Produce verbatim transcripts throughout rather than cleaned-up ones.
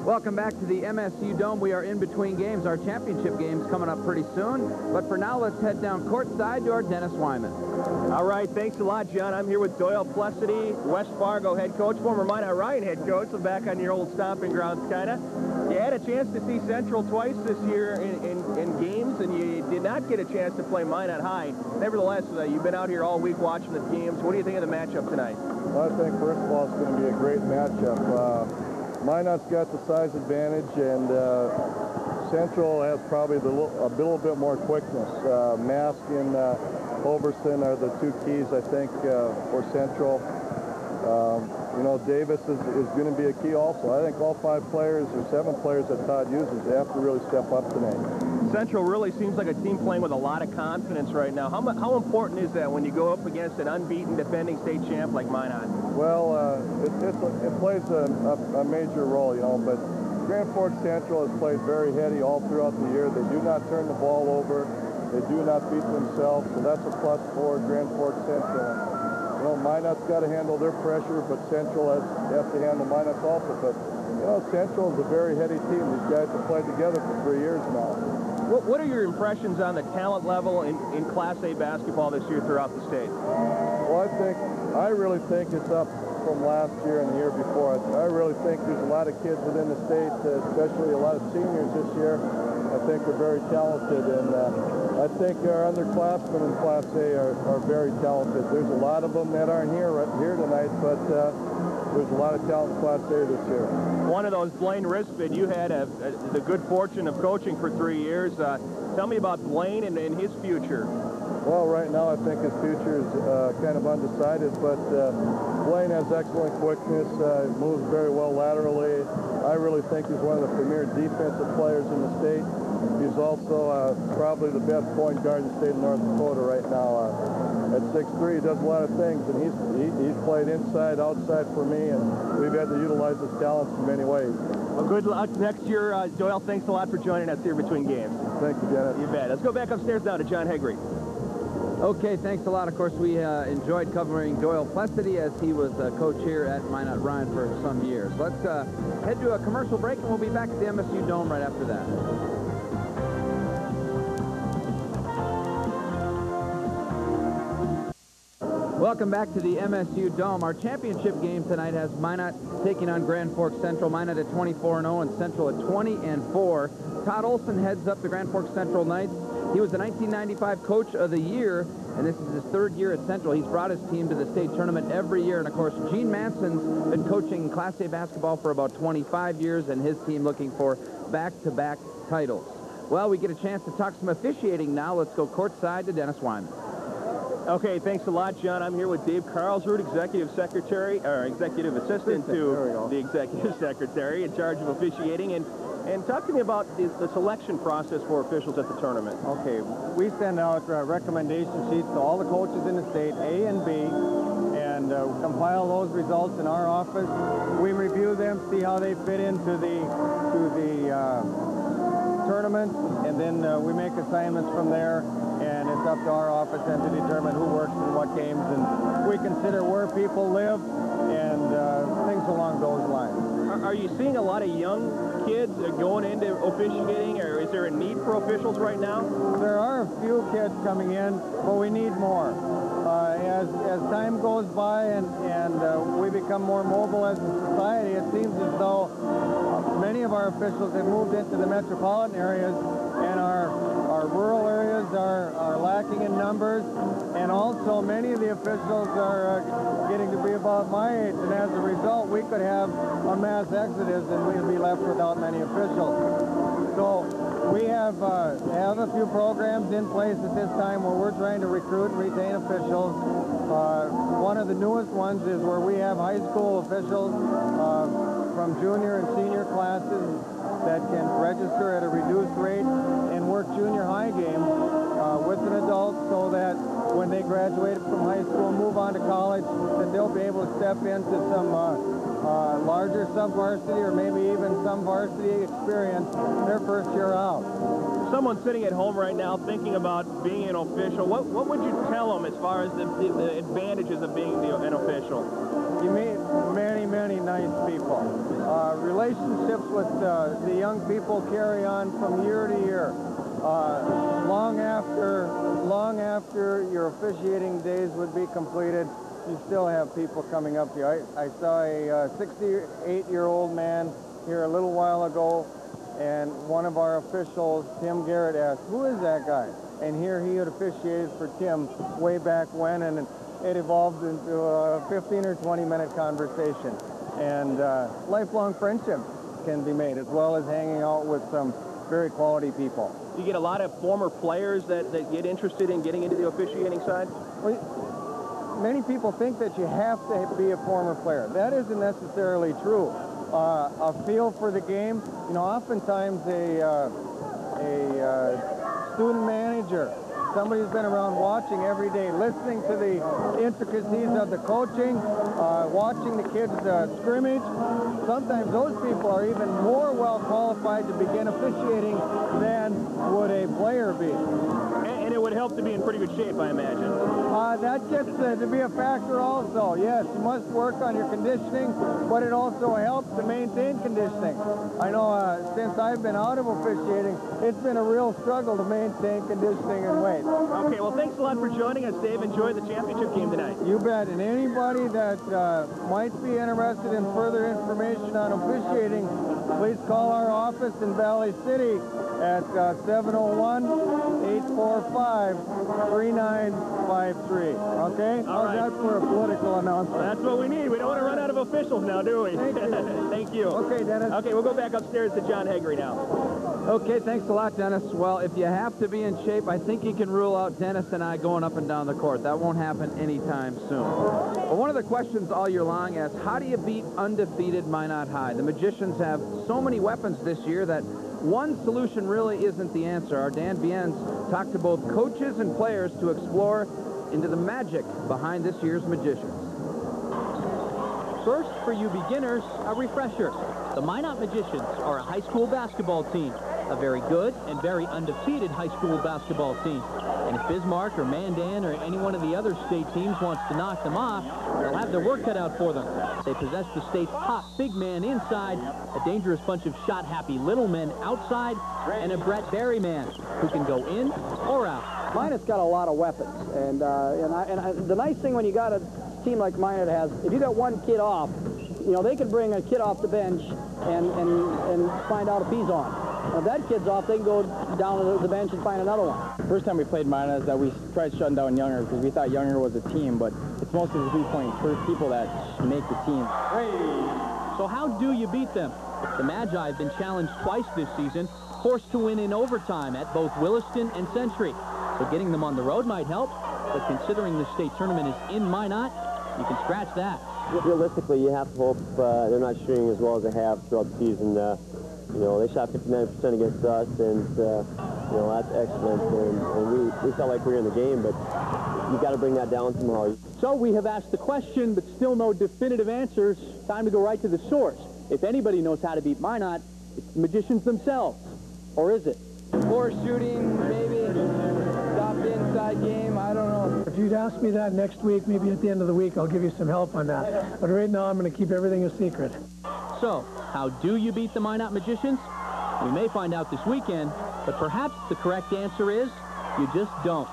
Welcome back to the M S U Dome. We are in between games. Our championship game's coming up pretty soon. But for now, let's head down courtside to our Dennis Wyman. All right, thanks a lot, John. I'm here with Doyle Plessity, West Fargo head coach, former Minot Ryan head coach, so back on your old stomping grounds, kind of. You had a chance to see Central twice this year in, in, in games, and you did not get a chance to play Minot High. Nevertheless, uh, you've been out here all week watching the games. What do you think of the matchup tonight? Well, I think, first of all, it's going to be a great matchup. Uh, Minot's got the size advantage, and uh, Central has probably the, a little bit more quickness. Uh, Mask and uh, Overson are the two keys, I think, uh, for Central. Um, you know, Davis is, is going to be a key also. I think all five players or seven players that Todd uses have to really step up tonight. Central really seems like a team playing with a lot of confidence right now. How, how important is that when you go up against an unbeaten defending state champ like Minot? Well, uh, it, it, it plays a, a, a major role, you know, but Grand Forks Central has played very heady all throughout the year. They do not turn the ball over. They do not beat themselves, so that's a plus for Grand Forks Central. You know, Minot's got to handle their pressure, but Central has, has to handle Minot's also. But, you know, Central is a very heady team. These guys have played together for three years now. What, what are your impressions on the talent level in, in Class A basketball this year throughout the state? Well, I think, I really think it's up from last year and the year before. I, I really think there's a lot of kids within the state, uh, especially a lot of seniors this year. I think are very talented, and uh, I think our underclassmen in Class A are, are very talented. There's a lot of them that aren't here right here tonight, but uh, there's a lot of talent in Class A this year. One of those, Blaine Rispin, you had a, a, the good fortune of coaching for three years. Uh, tell me about Blaine and, and his future. Well, right now I think his future is uh, kind of undecided, but uh, Blaine has excellent quickness, uh, moves very well laterally. I really think he's one of the premier defensive players in the state. He's also uh, probably the best point guard in the state of North Dakota right now. Uh, at six three, he does a lot of things, and he's, he, he's played inside, outside for me, and we've had to utilize his talents in many ways. Well, good luck next year. Uh, Doyle, thanks a lot for joining us here between games. Thank you, Dennis. You bet. Let's go back upstairs now to John Hegry. Okay, thanks a lot. Of course, we uh, enjoyed covering Doyle Plessity as he was uh, coach here at Minot Ryan for some years. Let's uh, head to a commercial break, and we'll be back at the M S U Dome right after that. Welcome back to the M S U Dome. Our championship game tonight has Minot taking on Grand Forks Central. Minot at twenty-four and oh and Central at twenty and four. Todd Olson heads up the Grand Forks Central Knights. He was the nineteen ninety-five Coach of the Year, and this is his third year at Central. He's brought his team to the state tournament every year, and of course, Gene Manson's been coaching Class A basketball for about twenty-five years, and his team looking for back-to-back titles. Well, we get a chance to talk some officiating now. Let's go courtside to Dennis Wyman. Okay, thanks a lot, John. I'm here with Dave Carlsrud, Executive Secretary, or Executive Assistant to the Executive Secretary in charge of officiating. And, and talk to me about the, the selection process for officials at the tournament. Okay, we send out uh, recommendation sheets to all the coaches in the state, A and B, and uh, compile those results in our office. We review them, see how they fit into the, to the uh, tournament, and then uh, we make assignments from there. And it's up to our office then to determine who works in what games, and we consider where people live and uh, things along those lines. Are, are you seeing a lot of young kids going into officiating, or is there a need for officials right now? There are a few kids coming in, but we need more. Uh, as, as time goes by and, and uh, we become more mobile as a society, it seems as though uh, many of our officials have moved into the metropolitan areas, and our Our rural areas are, are lacking in numbers, and also many of the officials are uh, getting to be about my age, and as a result, we could have a mass exodus and we'd be left without many officials. So we have, uh, have a few programs in place at this time where we're trying to recruit and retain officials. Uh, one of the newest ones is where we have high school officials uh, from junior and senior classes that can register at a reduced rate and work junior high games uh, with an adult, so that when they graduate from high school and move on to college, that they'll be able to step into some uh, uh, larger sub-varsity or maybe even some varsity experience their first year out. Someone sitting at home right now thinking about being an official, what, what would you tell them as far as the, the, the advantages of being the, an official? You meet many, many many nice people. Uh, relationships with uh, the young people carry on from year to year. Uh, long after, long after your officiating days would be completed, you still have people coming up to you. I, I saw a sixty-eight-year-old man here a little while ago, and one of our officials, Tim Garrett, asked, "Who is that guy?" And here he had officiated for Tim way back when, and it evolved into a fifteen or twenty minute conversation. And uh, lifelong friendships can be made, as well as hanging out with some very quality people. You get a lot of former players that, that get interested in getting into the officiating side? Well, many people think that you have to be a former player. That isn't necessarily true. Uh, a feel for the game, you know, oftentimes a, uh, a uh, student manager, somebody who's been around watching every day, listening to the intricacies of the coaching, uh, watching the kids uh, scrimmage. Sometimes those people are even more well qualified to begin officiating than would a player be. And, and it would help to be in pretty good shape, I imagine. Uh, that gets uh, to be a factor also. Yes, you must work on your conditioning, but it also helps to maintain conditioning. I know uh, since I've been out of officiating, it's been a real struggle to maintain conditioning and weight. Okay, well, thanks a lot for joining us, Dave. Enjoy the championship game tonight. You bet. And anybody that uh, might be interested in further information on officiating, please call our office in Valley City at uh, seven oh one, eight four five, three nine five three. Okay? All How's right. that for a political announcement? That's what we need. We don't want to run out of officials now, do we? Thank you. Thank you. Okay, Dennis. Okay, we'll go back upstairs to John Heggery now. Okay, thanks a lot, Dennis. Well, if you have to be in shape, I think you can rule out Dennis and I going up and down the court. That won't happen anytime soon. Well, one of the questions all year long is, how do you beat undefeated Minot High? The Magicians have so many weapons this year that one solution really isn't the answer. Our Dan Bienz talked to both coaches and players to explore into the magic behind this year's Magicians. First, for you beginners, a refresher. The Minot Magicians are a high school basketball team, a very good and very undefeated high school basketball team. And if Bismarck or Mandan or any one of the other state teams wants to knock them off, they'll have their work cut out for them. They possess the state's top big man inside, a dangerous bunch of shot-happy little men outside, and a Brett Berry man who can go in or out. Minot's got a lot of weapons, and uh, and, I, and I, the nice thing when you got a team like Minot has, if you got one kid off, you know, they could bring a kid off the bench and, and, and find out if he's on. If that kid's off, they can go down to the bench and find another one. First time we played Minot is that we tried shutting down Younger because we thought Younger was a team, but it's mostly the three-point people that make the team. So how do you beat them? The Magi have been challenged twice this season, forced to win in overtime at both Williston and Century. So getting them on the road might help, but considering the state tournament is in Minot, you can scratch that. Realistically, you have to hope uh, they're not shooting as well as they have throughout the season. Uh, you know, they shot fifty-nine percent against us, and, uh, you know, that's excellent. And, and we, we felt like we were in the game, but you got to bring that down somehow. So we have asked the question, but still no definitive answers. Time to go right to the source. If anybody knows how to beat Minot, it's the Magicians themselves. Or is it? More shooting, maybe. Stop the inside game, I don't know. If you'd ask me that next week, maybe at the end of the week, I'll give you some help on that. But right now, I'm going to keep everything a secret. So, how do you beat the Minot Magicians? We may find out this weekend, but perhaps the correct answer is you just don't.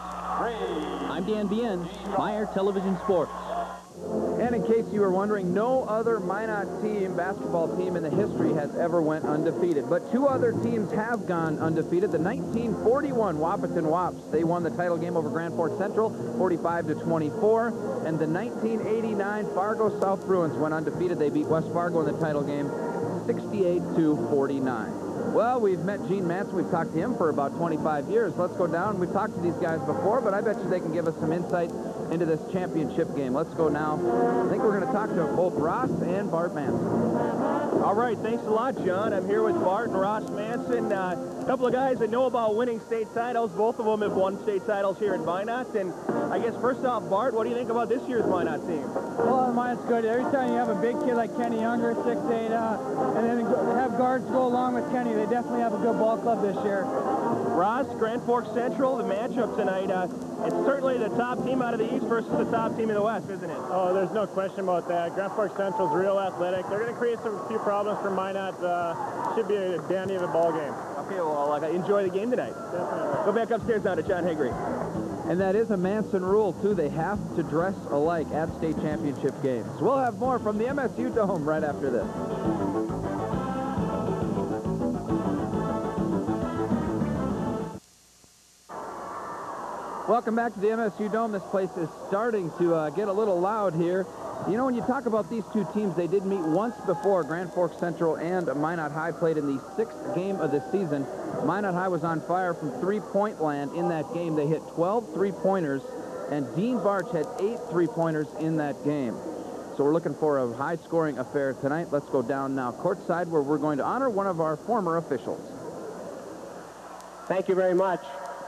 I'm Dan Bienz, Meyer Television Sports. And in case you were wondering, no other Minot team, basketball team in the history has ever went undefeated. But two other teams have gone undefeated. The nineteen forty-one Wahpeton Wops, they won the title game over Grand Forks Central, forty-five to twenty-four. And the nineteen eighty-nine Fargo South Bruins went undefeated. They beat West Fargo in the title game, sixty-eight to forty-nine. Well, we've met Gene Manson. We've talked to him for about twenty-five years. Let's go down. We've talked to these guys before, but I bet you they can give us some insight into this championship game. Let's go now. I think we're going to talk to both Ross and Bart Manson. All right, thanks a lot, John. I'm here with Bart and Ross Manson. Uh, a couple of guys that know about winning state titles. Both of them have won state titles here in Minot. And I guess first off, Bart, what do you think about this year's Minot team? Well, mine's good. Every time you have a big kid like Kenny Younger, six eight, uh, and then have guards go along with Kenny, they definitely have a good ball club this year. Ross, Grand Forks Central, the matchup tonight, uh, it's certainly the top team out of the East versus the top team in the West, isn't it? Oh, there's no question about that. Grand Forks Central's real athletic. They're going to create some few problems for Minot. Uh, should be a damn even ball game. Okay, well, uh, enjoy the game tonight. Definitely. Go back upstairs now to John Haggerty. And that is a Manson rule, too. They have to dress alike at state championship games. We'll have more from the M S U Dome right after this. Welcome back to the M S U Dome. This place is starting to uh, get a little loud here. You know, when you talk about these two teams, they did meet once before. Grand Forks Central and Minot High played in the sixth game of the season. Minot High was on fire from three-point land in that game. They hit twelve three-pointers, and Dean Barch had eight three-pointers in that game. So we're looking for a high-scoring affair tonight. Let's go down now courtside, where we're going to honor one of our former officials. Thank you very much.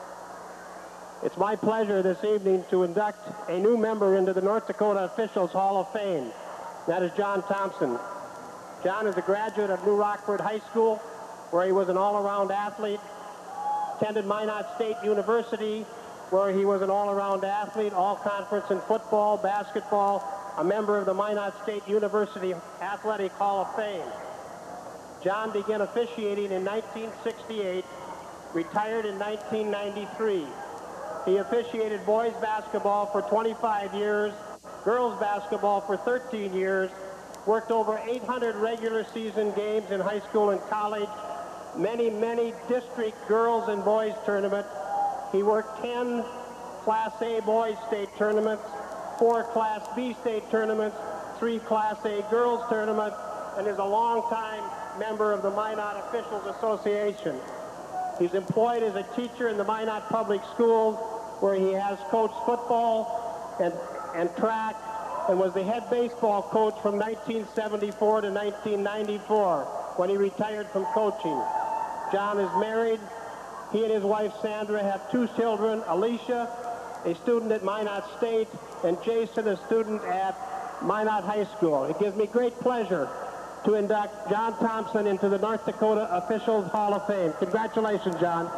It's my pleasure this evening to induct a new member into the North Dakota Officials Hall of Fame. That is John Thompson. John is a graduate of New Rockford High School, where he was an all-around athlete, attended Minot State University, where he was an all-around athlete, all-conference in football, basketball, a member of the Minot State University Athletic Hall of Fame. John began officiating in nineteen sixty-eight, retired in nineteen ninety-three. He officiated boys basketball for twenty-five years, girls basketball for thirteen years, worked over eight hundred regular season games in high school and college, many, many district girls and boys tournaments. He worked ten Class A boys state tournaments, four Class B state tournaments, three Class A girls tournaments, and is a longtime member of the Minot Officials Association. He's employed as a teacher in the Minot Public Schools, where he has coached football and, and track, and was the head baseball coach from nineteen seventy-four to nineteen ninety-four, when he retired from coaching. John is married. He and his wife Sandra have two children, Alicia, a student at Minot State, and Jason, a student at Minot High School. It gives me great pleasure to induct John Thompson into the North Dakota Officials Hall of Fame. Congratulations, John.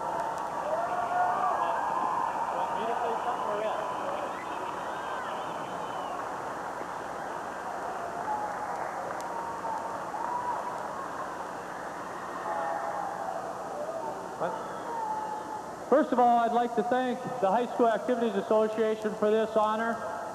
First of all, I'd like to thank the High School Activities Association for this honor.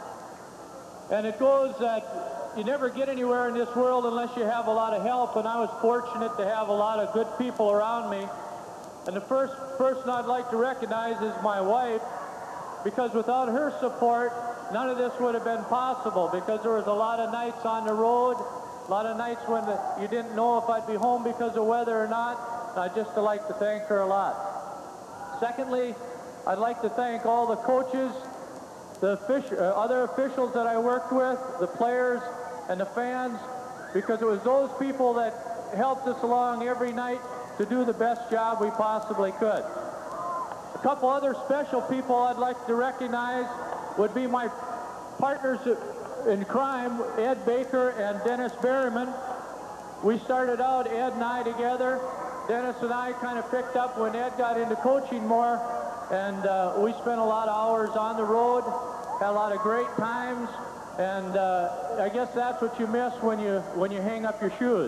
And it goes that you never get anywhere in this world unless you have a lot of help, and I was fortunate to have a lot of good people around me. And the first person I'd like to recognize is my wife, because without her support, none of this would have been possible, because there was a lot of nights on the road, a lot of nights when the, you didn't know if I'd be home because of weather or not. And I'd just like to thank her a lot. Secondly, I'd like to thank all the coaches, the fish, uh, other officials that I worked with, the players, and the fans, because it was those people that helped us along every night to do the best job we possibly could. A couple other special people I'd like to recognize would be my partners in crime, Ed Baker and Dennis Berryman. We started out, Ed and I, together. Dennis and I kind of picked up when Ed got into coaching more, and uh, we spent a lot of hours on the road, had a lot of great times, and uh, I guess that's what you miss when you when you hang up your shoes.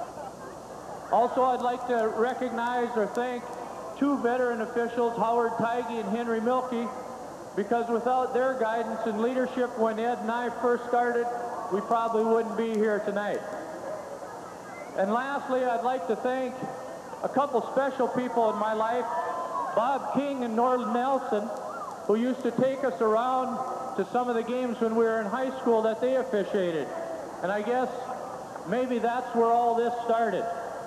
Also, I'd like to recognize or thank two veteran officials, Howard Tigey and Henry Milkey, because without their guidance and leadership when Ed and I first started, we probably wouldn't be here tonight. And lastly, I'd like to thank a couple special people in my life, Bob King and Norland Nelson, who used to take us around to some of the games when we were in high school that they officiated. And I guess maybe that's where all this started.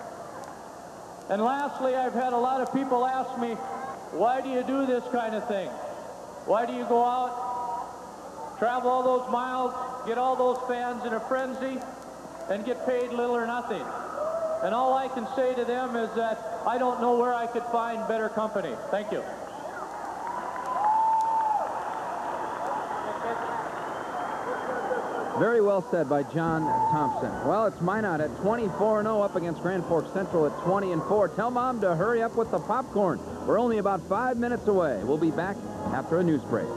And lastly, I've had a lot of people ask me, why do you do this kind of thing? Why do you go out, travel all those miles, get all those fans in a frenzy, and get paid little or nothing? And all I can say to them is that I don't know where I could find better company. Thank you. Very well said by John Thompson. Well, it's Minot at twenty-four and oh up against Grand Forks Central at twenty and four. Tell Mom to hurry up with the popcorn. We're only about five minutes away. We'll be back after a news break.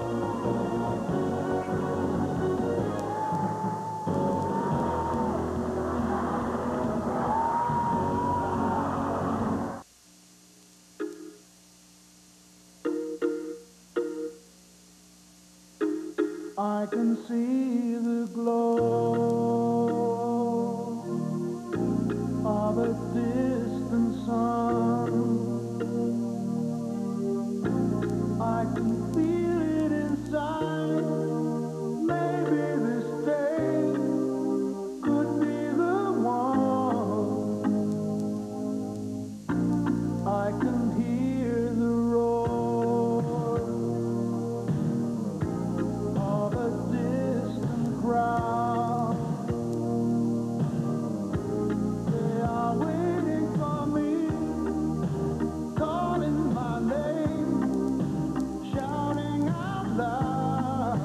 I can see the glow of a distant sun. I can feel it inside. Maybe this day could be the one. I can hear the roar of a distant crowd. They are waiting for me, calling my name, shouting out loud.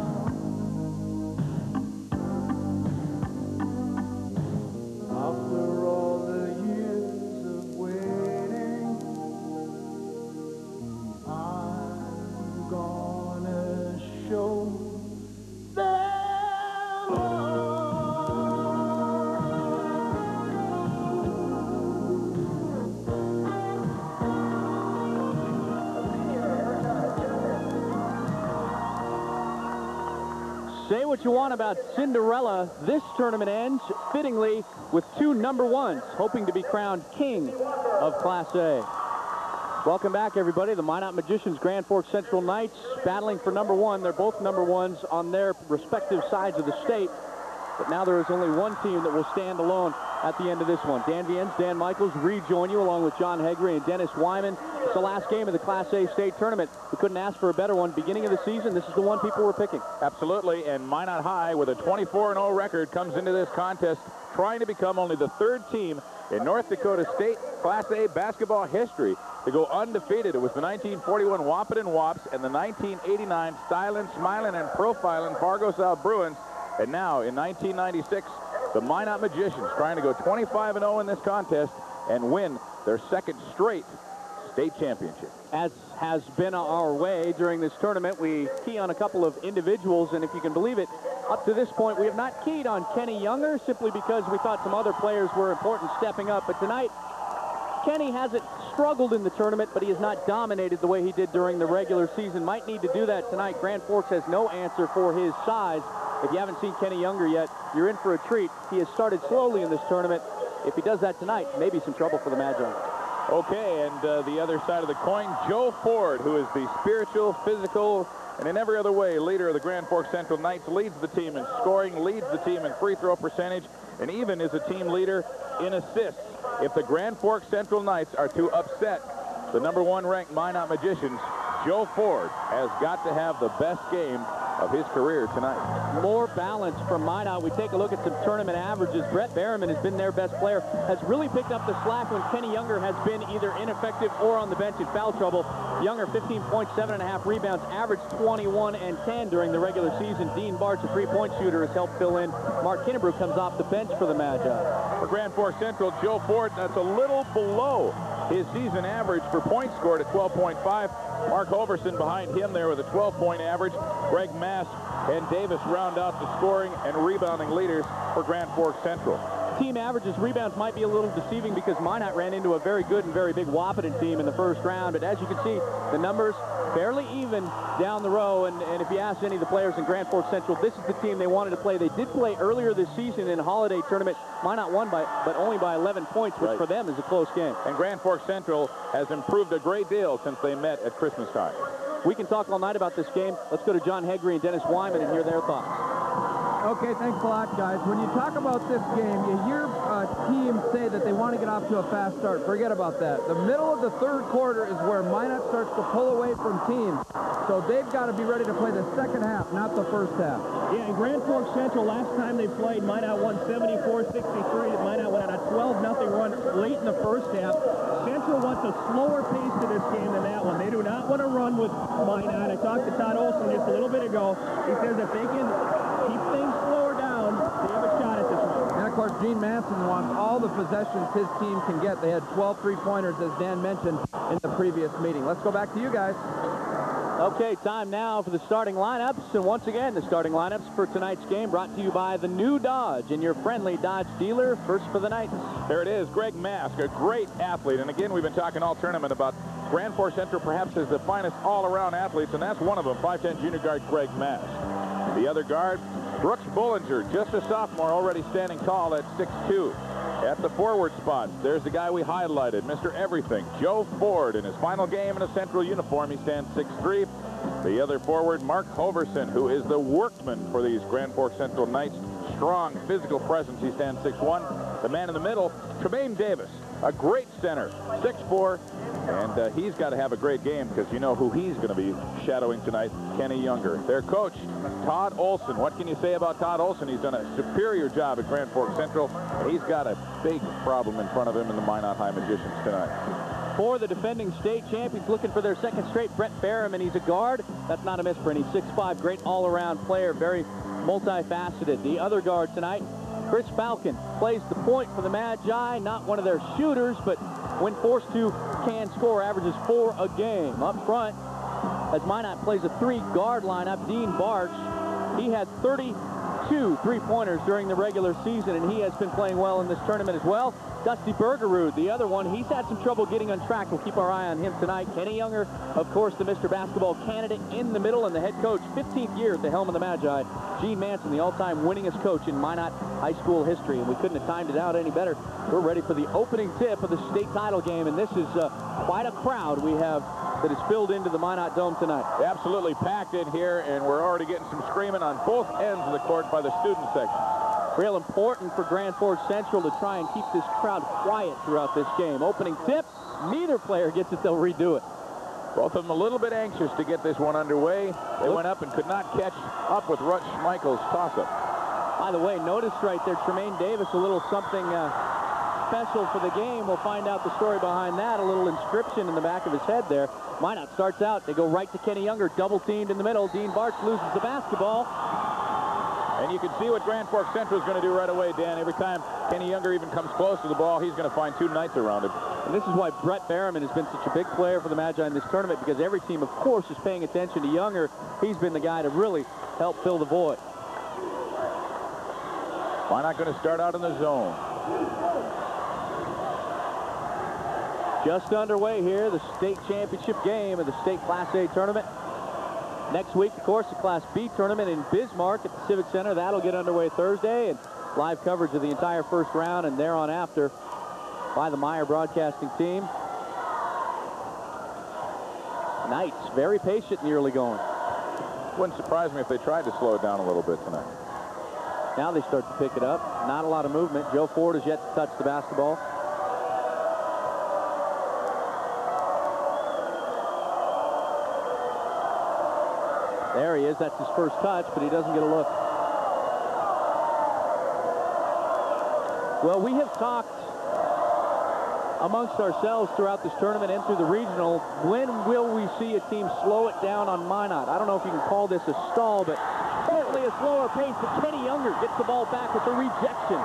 After all the years of waiting, I'm gonna show them all. Say what you want about Cinderella. This tournament ends, fittingly, with two number ones, hoping to be crowned king of Class A. Welcome back, everybody. The Minot Magicians, Grand Forks Central Knights, battling for number one. They're both number ones on their respective sides of the state. But now there is only one team that will stand alone at the end of this one. Dan Viens, Dan Michaels rejoin you along with John Hegre and Dennis Wyman. It's the last game of the Class A state tournament. We couldn't ask for a better one. Beginning of the season, this is the one people were picking. Absolutely, and Minot High, with a twenty-four and oh record, comes into this contest trying to become only the third team in North Dakota State Class A basketball history to go undefeated. It was the nineteen forty-one Wapaton Wops and the nineteen eighty-nine Stylin, Smilin, and Profilin Fargo South Bruins. And now, in nineteen ninety-six, the Minot Magicians trying to go twenty-five and oh in this contest and win their second straight state championship. As has been our way during this tournament, we key on a couple of individuals, and if you can believe it, up to this point, we have not keyed on Kenny Younger simply because we thought some other players were important stepping up. But tonight, Kenny hasn't struggled in the tournament, but he has not dominated the way he did during the regular season. Might need to do that tonight. Grand Forks has no answer for his size. If you haven't seen Kenny Younger yet, you're in for a treat. He has started slowly in this tournament. If he does that tonight, maybe some trouble for the Magi. Okay, and uh, the other side of the coin, Joe Ford, who is the spiritual, physical, and in every other way leader of the Grand Forks Central Knights, leads the team in scoring, leads the team in free throw percentage, and even is a team leader in assists. If the Grand Forks Central Knights are to upset the number one ranked Minot Magicians, Joe Ford has got to have the best game of his career tonight. More balance from Minot. We take a look at some tournament averages. Brett Berriman has been their best player, has really picked up the slack when Kenny Younger has been either ineffective or on the bench in foul trouble. Younger, fifteen points, seven and a half rebounds, averaged twenty-one and ten during the regular season. Dean Bartz, a three-point shooter, has helped fill in. Mark Kinnebrew comes off the bench for the Magi. For Grand Forks Central, Joe Ford, that's a little below his season average for points scored at twelve point five. Mark Hoverson behind him there with a twelve point average. Greg Mass and Davis round out the scoring and rebounding leaders for Grand Forks Central. Team averages, rebounds might be a little deceiving because Minot ran into a very good and very big Wapaton team in the first round. But as you can see, the numbers fairly even down the row. And, and if you ask any of the players in Grand Forks Central, this is the team they wanted to play. They did play earlier this season in a holiday tournament. Minot won by, but only by eleven points, which right. for them is a close game. And Grand Forks Central has improved a great deal since they met at Christmas time. We can talk all night about this game. Let's go to John Hegre and Dennis Wyman and hear their thoughts. Okay, thanks a lot, guys. When you talk about this game, you hear uh, teams say that they want to get off to a fast start. Forget about that. The middle of the third quarter is where Minot starts to pull away from teams. So they've got to be ready to play the second half, not the first half. Yeah, and Grand Forks Central, last time they played, Minot won seventy-four sixty-three. Minot went on a twelve nothing run late in the first half. Central wants a slower pace to this game than that one. They do not want to run with Minot. I talked to Todd Olson just a little bit ago. He says if they can keep things slower down, of course, Gene Manson wants all the possessions his team can get. They had twelve three-pointers, as Dan mentioned, in the previous meeting. Let's go back to you guys. Okay, time now for the starting lineups. And once again, the starting lineups for tonight's game brought to you by the new Dodge and your friendly Dodge dealer. First for the Knights. There it is, Greg Mask, a great athlete. And again, we've been talking all tournament about Grand Forks Central perhaps is the finest all-around athletes, and that's one of them, five ten junior guard Greg Mask. The other guard, Brooks Bollinger, just a sophomore, already standing tall at six two. At the forward spot, there's the guy we highlighted, Mister Everything, Joe Ford. In his final game in a Central uniform, he stands six three. The other forward, Mark Hoverson, who is the workman for these Grand Forks Central Knights. Strong physical presence, he stands six one. The man in the middle, Tremaine Davis, a great center, six four. And uh, he's got to have a great game because you know who he's going to be shadowing tonight, Kenny Younger. Their coach, Todd Olson. What can you say about Todd Olson? He's done a superior job at Grand Forks Central. He's got a big problem in front of him in the Minot High Magicians tonight. For the defending state champions, looking for their second straight, Brett Barham, and he's a guard. That's not a misprint. He's six five, great all-around player, very multifaceted. The other guard tonight, Chris Falcon, plays the point for the Magi. Not one of their shooters, but when forced to, can score, averages four a game. Up front, as Minot plays a three-guard lineup, Dean Barch, he had thirty-two three-pointers during the regular season, and he has been playing well in this tournament as well. Dusty Bergerud, the other one, he's had some trouble getting on track. We'll keep our eye on him tonight. Kenny Younger, of course, the Mister Basketball candidate in the middle, and the head coach, fifteenth year at the helm of the Magi, Gene Manson, the all-time winningest coach in Minot high school history, and we couldn't have timed it out any better. We're ready for the opening tip of the state title game, and this is uh, quite a crowd we have that is filled into the Minot Dome tonight. Absolutely packed in here, and we're already getting some screaming on both ends of the court by the student section. Real important for Grand Forks Central to try and keep this crowd quiet throughout this game. Opening tip, neither player gets it, they'll redo it. Both of them a little bit anxious to get this one underway. They went up and could not catch up with Rush Schmeichel's toss-up. By the way, notice right there, Tremaine Davis, a little something uh, special for the game. We'll find out the story behind that, a little inscription in the back of his head there. Minot starts out, they go right to Kenny Younger, double-teamed in the middle. Dean Barch loses the basketball. And you can see what Grand Forks Central is going to do right away, Dan. Every time Kenny Younger even comes close to the ball, he's going to find two Knights around him. And this is why Brett Barham has been such a big player for the Magi in this tournament, because every team, of course, is paying attention to Younger. He's been the guy to really help fill the void. Why not going to start out in the zone? Just underway here, the state championship game of the state Class A tournament. Next week, of course, the Class B tournament in Bismarck at the Civic Center. That'll get underway Thursday, and live coverage of the entire first round and thereon after by the Meyer broadcasting team. Knights, very patient in the early going. Wouldn't surprise me if they tried to slow it down a little bit tonight. Now they start to pick it up. Not a lot of movement. Joe Ford has yet to touch the basketball. There he is. That's his first touch, but he doesn't get a look. Well, we have talked amongst ourselves throughout this tournament and through the regional. When will we see a team slow it down on Minot? I don't know if you can call this a stall, but certainly a slower pace. But Kenny Younger gets the ball back with the rejection.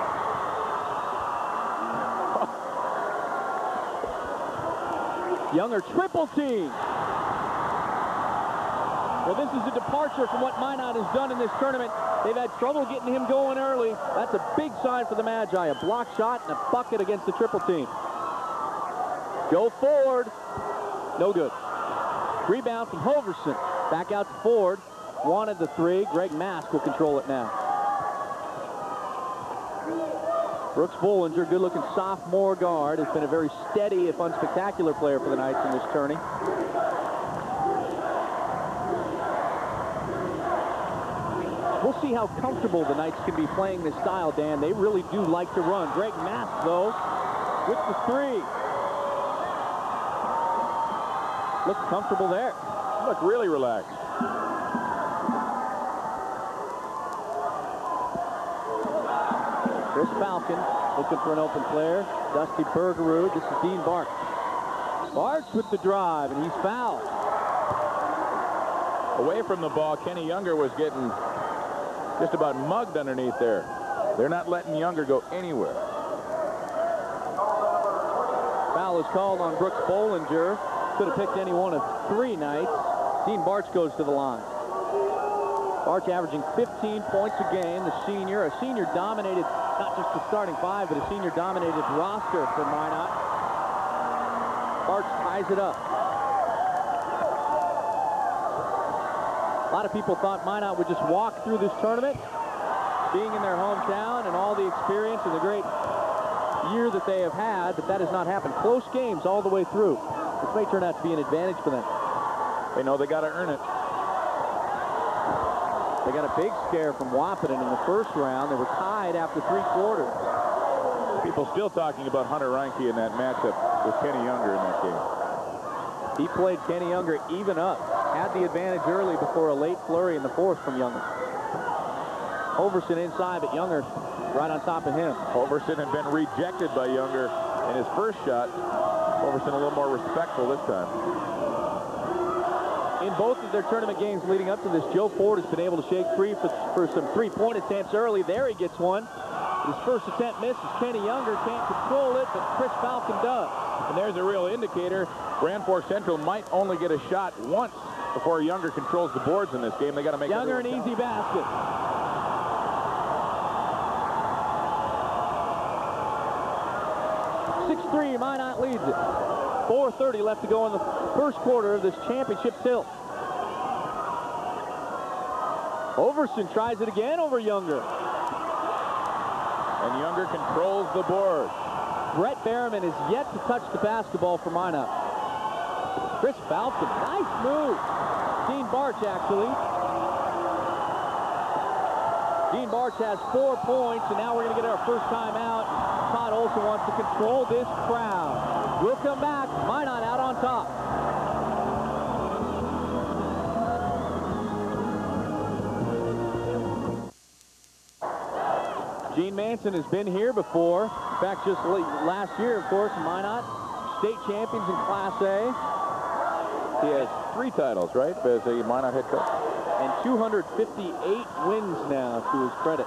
Younger triple team. Well, this is a departure from what Minot has done in this tournament. They've had trouble getting him going early. That's a big sign for the Magi. A block shot and a bucket against the triple team. Joe Ford. No good. Rebound from Hoverson. Back out to Ford. Wanted the three. Greg Mask will control it now. Brooks Bollinger, good-looking sophomore guard, has been a very steady, if unspectacular, player for the Knights in this tourney. We'll see how comfortable the Knights can be playing this style, Dan. They really do like to run. Greg Mask, though, with the three. Looks comfortable there. Look really relaxed. Chris Falcon looking for an open player. Dusty Bergerud. This is Dean Barch. Barch with the drive, and he's fouled. Away from the ball, Kenny Younger was getting just about mugged underneath there. They're not letting Younger go anywhere. Foul is called on Brooks Bollinger. Could have picked any one of three nights. Dean Barch goes to the line. Barch averaging fifteen points a game. The senior, a senior dominated, not just the starting five, but a senior dominated roster for Minot. Barch ties it up. A lot of people thought Minot would just walk through this tournament, being in their hometown and all the experience and the great year that they have had, but that has not happened. Close games all the way through. This may turn out to be an advantage for them. They know they got to earn it. They got a big scare from Wahpeton in the first round. They were tied after three quarters. People still talking about Hunter Reinke in that matchup with Kenny Younger in that game. He played Kenny Younger even up. Had the advantage early before a late flurry in the fourth from Younger. Overson inside, but Younger right on top of him. Overson had been rejected by Younger in his first shot. Overson a little more respectful this time. In both of their tournament games leading up to this, Joe Ford has been able to shake free for, for some three-point attempts early. There he gets one. His first attempt misses. Kenny Younger can't control it, but Chris Falcon does. And there's a real indicator. Grand Forks Central might only get a shot once before Younger controls the boards in this game. They got to make Younger an count. easy basket. six three, Minot leads it. four thirty left to go in the first quarter of this championship tilt. Overson tries it again over Younger. And Younger controls the board. Brett Behrman is yet to touch the basketball for Minot. Chris Falcon, nice move. Dean Barch, actually. Dean Barch has four points, and now we're going to get our first time out. Todd Olson wants to control this crowd. We'll come back. Minot out on top. Gene Manson has been here before. In fact, just last year, of course, Minot state champions in Class A. He has three titles, right, as a Minot head coach? And two hundred fifty-eight wins now to his credit.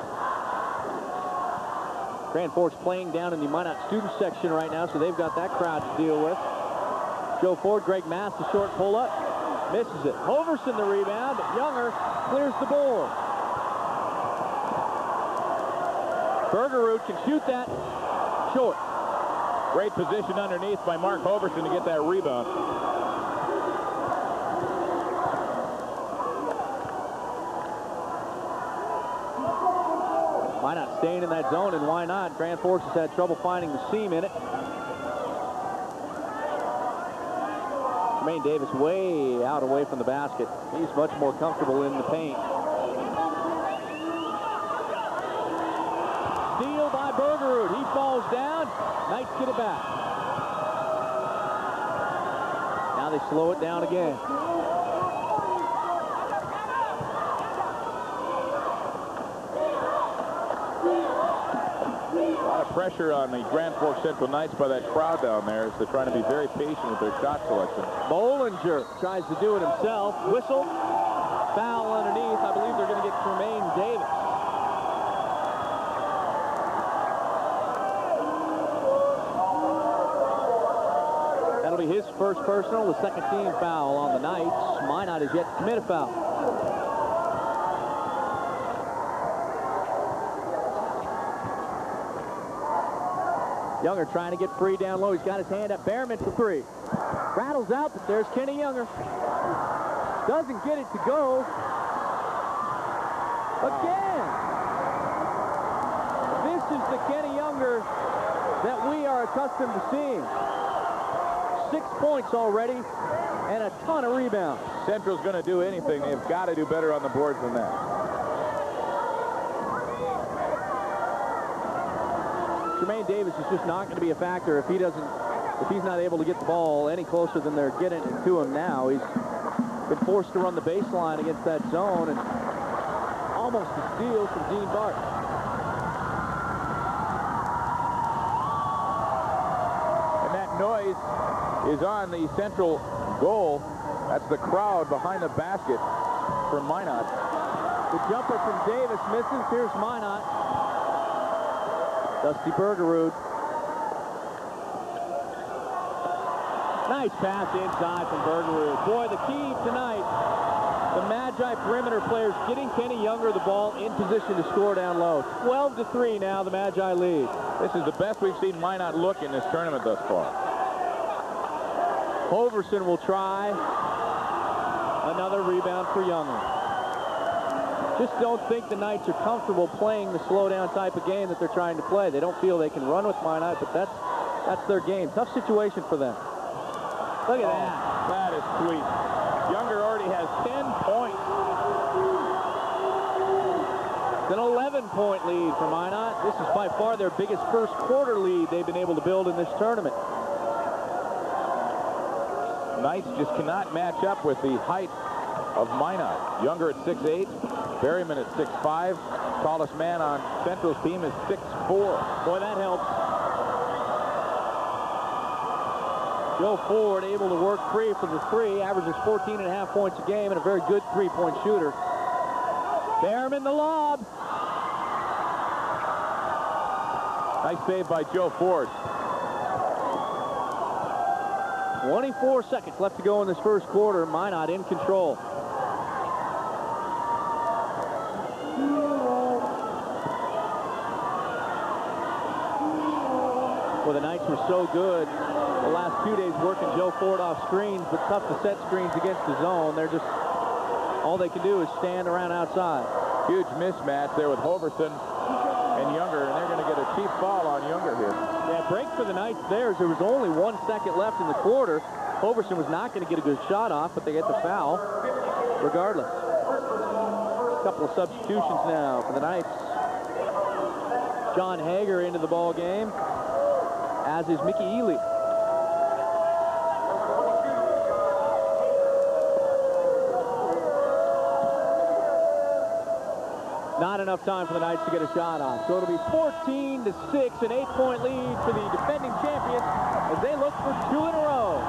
Grand Forks playing down in the Minot student section right now, so they've got that crowd to deal with. Joe Ford, Greg Mass, the short pull-up. Misses it. Hoverson the rebound, but Younger clears the board. Bergerud can shoot that short. Great position underneath by Mark Hoverson to get that rebound. Why not staying in that zone, and why not? Grand Forks has had trouble finding the seam in it. Jermaine Davis way out away from the basket. He's much more comfortable in the paint. Steal by Bergerud. He falls down. Knights get it back. Now they slow it down again. A lot of pressure on the Grand Forks Central Knights by that crowd down there as they're trying to be very patient with their shot selection. Bollinger tries to do it himself. Whistle. Foul underneath. I believe they're going to get Jermaine Davis. That'll be his first personal, the second team foul on the Knights. Minot has yet to commit a foul. Younger trying to get free down low. He's got his hand up. Behrman for three. Rattles out, but there's Kenny Younger. Doesn't get it to go. Again. This is the Kenny Younger that we are accustomed to seeing. Six points already and a ton of rebounds. Central's going to do anything. They've got to do better on the boards than that. Jermaine Davis is just not going to be a factor if he doesn't, if he's not able to get the ball any closer than they're getting it to him now. He's been forced to run the baseline against that zone, and almost a steal from Dean Barch. And that noise is on the Central goal. That's the crowd behind the basket for Minot. The jumper from Davis misses. Here's Minot. Dusty Bergerud. Nice pass inside from Bergerud. Boy, the key tonight, the Magi perimeter players getting Kenny Younger the ball in position to score down low. twelve to three now, the Magi lead. This is the best we've seen Minot look in this tournament thus far. Hoverson will try. Another rebound for Younger. Just don't think the Knights are comfortable playing the slow-down type of game that they're trying to play. They don't feel they can run with Minot, but that's that's their game. Tough situation for them. Look at oh, that. That is sweet. Younger already has ten points. It's an eleven point lead for Minot. This is by far their biggest first quarter lead they've been able to build in this tournament. Knights just cannot match up with the height of Minot. Younger at six eight, Berryman at six five. Tallest man on Central's team is six four. Boy, that helps. Joe Ford able to work free from the three, averages fourteen and a half points a game, and a very good three-point shooter. Berryman the lob. Nice save by Joe Ford. twenty-four seconds left to go in this first quarter. Minot in control. Well, the Knights were so good the last few days working Joe Ford off screens, but tough to set screens against the zone. They're just, all they can do is stand around outside. Huge mismatch there with Hoverson and Younger, and they're going to get a cheap foul on Younger here. Yeah, break for the Knights there. There was only one second left in the quarter. Hoverson was not going to get a good shot off, but they get the foul regardless. A couple of substitutions now for the Knights. John Hager into the ball game, as is Mickey Ely. Not enough time for the Knights to get a shot off. So it'll be fourteen to six, an eight-point lead for the defending champions as they look for two in a row.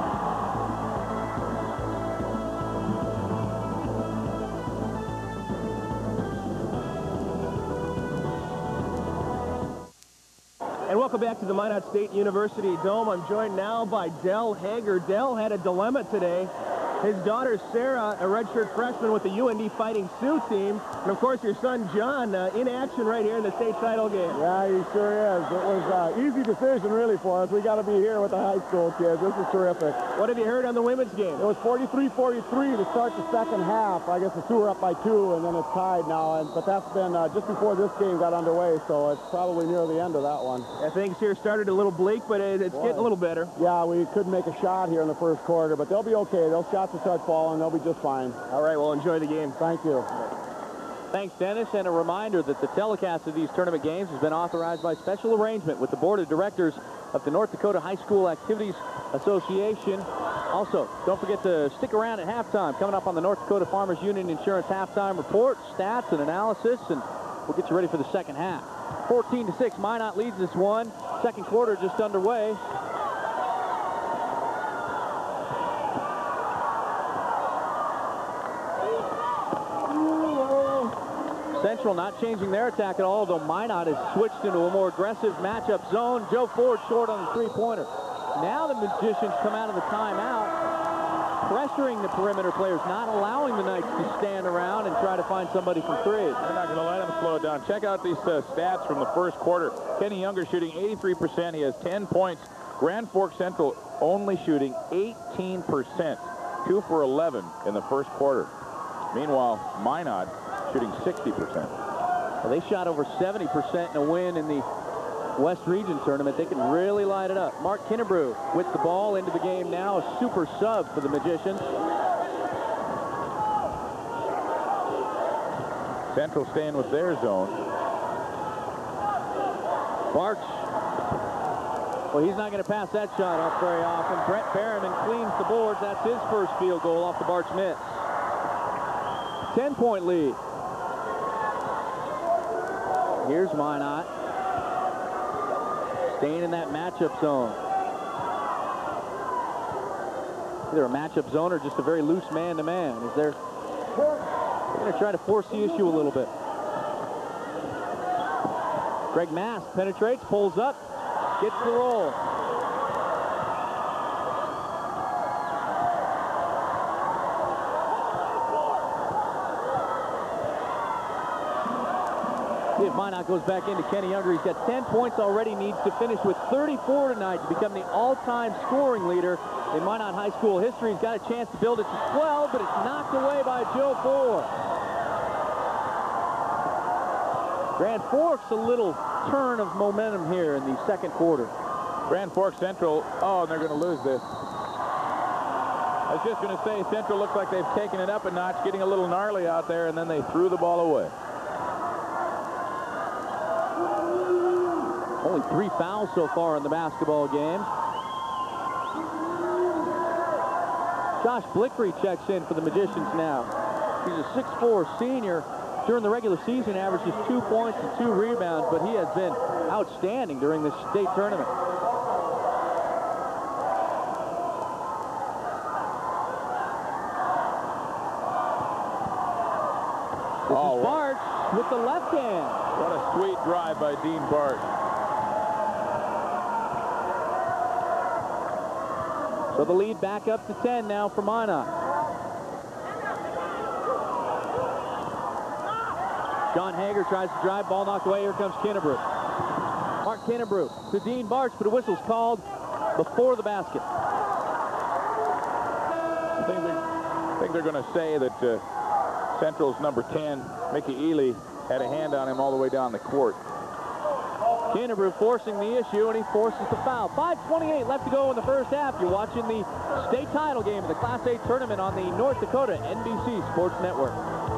And welcome back to the Minot State University Dome. I'm joined now by Del Hager. Del had a dilemma today. His daughter, Sarah, a redshirt freshman with the U N D Fighting Sioux team. And, of course, your son, John, uh, in action right here in the state title game. Yeah, he sure is. It was an uh, easy decision, really, for us. We got to be here with the high school kids. This is terrific. What have you heard on the women's game? It was forty-three forty-three to start the second half. I guess the Sioux were up by two, and then it's tied now. And, but that's been uh, just before this game got underway, so it's probably near the end of that one. Yeah, things here started a little bleak, but it, it's Boy. getting a little better. Yeah, we couldn't make a shot here in the first quarter, but they'll be okay. Those shots will start falling. They'll be just fine. All right, well, enjoy the game. Thank you. Thanks, Dennis, and a reminder that the telecast of these tournament games has been authorized by special arrangement with the Board of Directors of the North Dakota High School Activities Association. Also, don't forget to stick around at halftime. Coming up on the North Dakota Farmers Union Insurance halftime report, stats and analysis, and we'll get you ready for the second half. fourteen to six, Minot leads this one. Second quarter just underway. Central not changing their attack at all, though Minot has switched into a more aggressive matchup zone. Joe Ford short on the three-pointer. Now the Magicians come out of the timeout, pressuring the perimeter players, not allowing the Knights to stand around and try to find somebody from three. They're not going to let them slow it down. Check out these uh, stats from the first quarter. Kenny Younger shooting eighty-three percent. He has ten points. Grand Forks Central only shooting eighteen percent. two for eleven in the first quarter. Meanwhile, Minot shooting sixty percent. Well, they shot over seventy percent in a win in the West Region tournament. They can really light it up. Mark Kinnebrew with the ball into the game now, a super sub for the Magicians. Central staying with their zone. Barch. Well, he's not going to pass that shot off very often. Brett Berryman cleans the boards. That's his first field goal off the Barch miss. ten-point lead. Here's Minot. Staying in that matchup zone. Either a matchup zone or just a very loose man-to-man. Is there? They're going to try to force the issue a little bit. Greg Mask penetrates, pulls up, gets the roll. See if Minot goes back into Kenny Younger. He's got ten points already, needs to finish with thirty-four tonight to become the all-time scoring leader in Minot High School history. He's got a chance to build it to twelve, but it's knocked away by Joe Ford. Grand Forks a little turn of momentum here in the second quarter. Grand Forks Central, oh, and they're going to lose this. I was just going to say, Central looks like they've taken it up a notch, getting a little gnarly out there, and then they threw the ball away. Only three fouls so far in the basketball game. Josh Blickery checks in for the Magicians now. He's a six four senior. During the regular season, averages two points and two rebounds, but he has been outstanding during this state tournament. This oh, is Bart with the left hand. What a sweet drive by Dean Bart. So the lead back up to ten now for Minot. John Hager tries to drive, ball knocked away. Here comes Kinnebrew. Mark Kinnebrew to Dean Bartz, but a whistle's called before the basket. I think they're, I think they're going to say that uh, Central's number ten, Mickey Ely, had a hand on him all the way down the court. Kinnebrew forcing the issue, and he forces the foul. five twenty-eight left to go in the first half. You're watching the state title game of the Class A tournament on the North Dakota N B C Sports Network.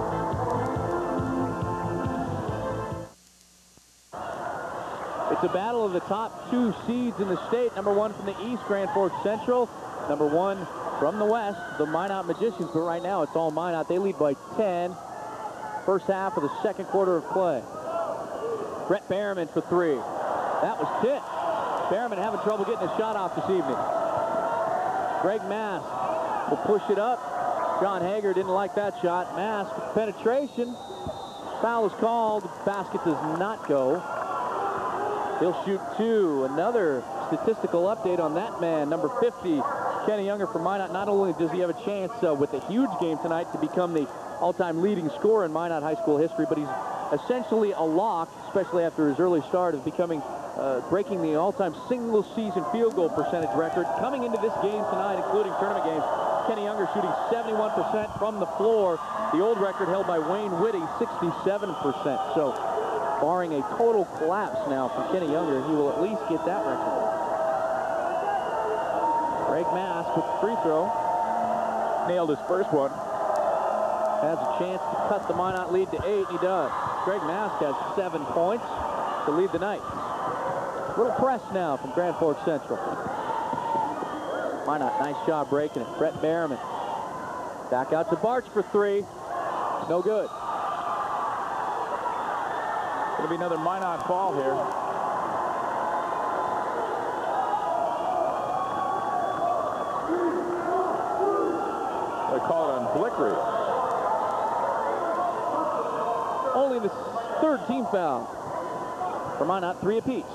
It's a battle of the top two seeds in the state. Number one from the east, Grand Forks Central. Number one from the west, the Minot Magicians. But right now, it's all Minot. They lead by ten. First half of the second quarter of play. Brett Behrman for three. That was tipped. Behrman having trouble getting a shot off this evening. Greg Mask will push it up. John Hager didn't like that shot. Mask penetration. Foul is called. Basket does not go. He'll shoot two. Another statistical update on that man, number fifty, Kenny Younger from Minot. Not only does he have a chance uh, with a huge game tonight to become the all-time leading scorer in Minot High School history, but he's essentially a lock, especially after his early start, of becoming, uh, breaking the all-time single-season field goal percentage record. Coming into this game tonight, including tournament games, Kenny Younger shooting seventy-one percent from the floor. The old record held by Wayne Whitty, sixty-seven percent. So, barring a total collapse now from Kenny Younger, he will at least get that record. Greg Mask with the free throw. Nailed his first one. Has a chance to cut the Minot lead to eight, and he does. Greg Mask has seven points to lead the night. Little press now from Grand Forks Central. Minot, nice job breaking it. Brett Behrman. Back out to Bartz for three. No good. Going to be another Minot fall here. They call it on Blickery. Only the third team foul for Minot, three apiece.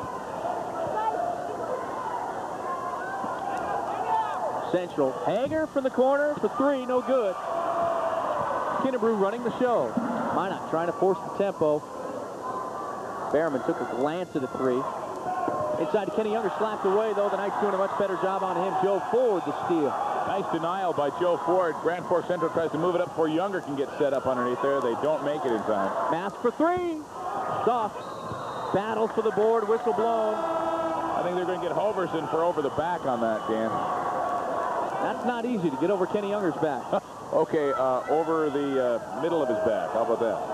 Central. Hager from the corner for three, no good. Kinnebrew running the show. Minot trying to force the tempo. Behrman took a glance at a three. Inside to Kenny Younger, slapped away, though. The Knights doing a much better job on him. Joe Ford, the steal. Nice denial by Joe Ford. Grand Forks Central tries to move it up before Younger can get set up underneath there. They don't make it in time. Mask for three. Soft. Battles for the board. Whistle blown. I think they're going to get Hoverson for over the back on that, Dan. That's not easy to get over Kenny Younger's back. Okay, uh, over the uh, middle of his back. How about that?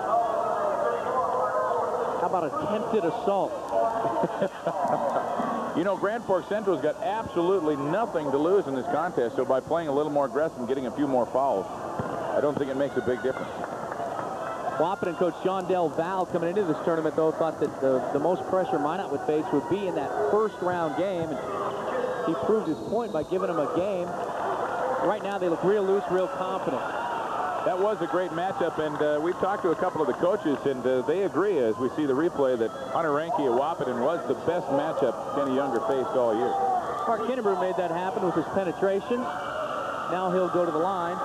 How about attempted assault? You know, Grand Forks Central's got absolutely nothing to lose in this contest, so by playing a little more aggressive and getting a few more fouls, I don't think it makes a big difference. Wahpeton coach John Del Val coming into this tournament, though, thought that the, the most pressure Minot would face would be in that first round game, and he proved his point by giving them a game. Right now, they look real loose, real confident. That was a great matchup, and uh, we've talked to a couple of the coaches, and uh, they agree, as we see the replay, that Hunter Reinke at Wahpeton was the best matchup Kenny Younger faced all year. Mark Kinnebrew made that happen with his penetration. Now he'll go to the line.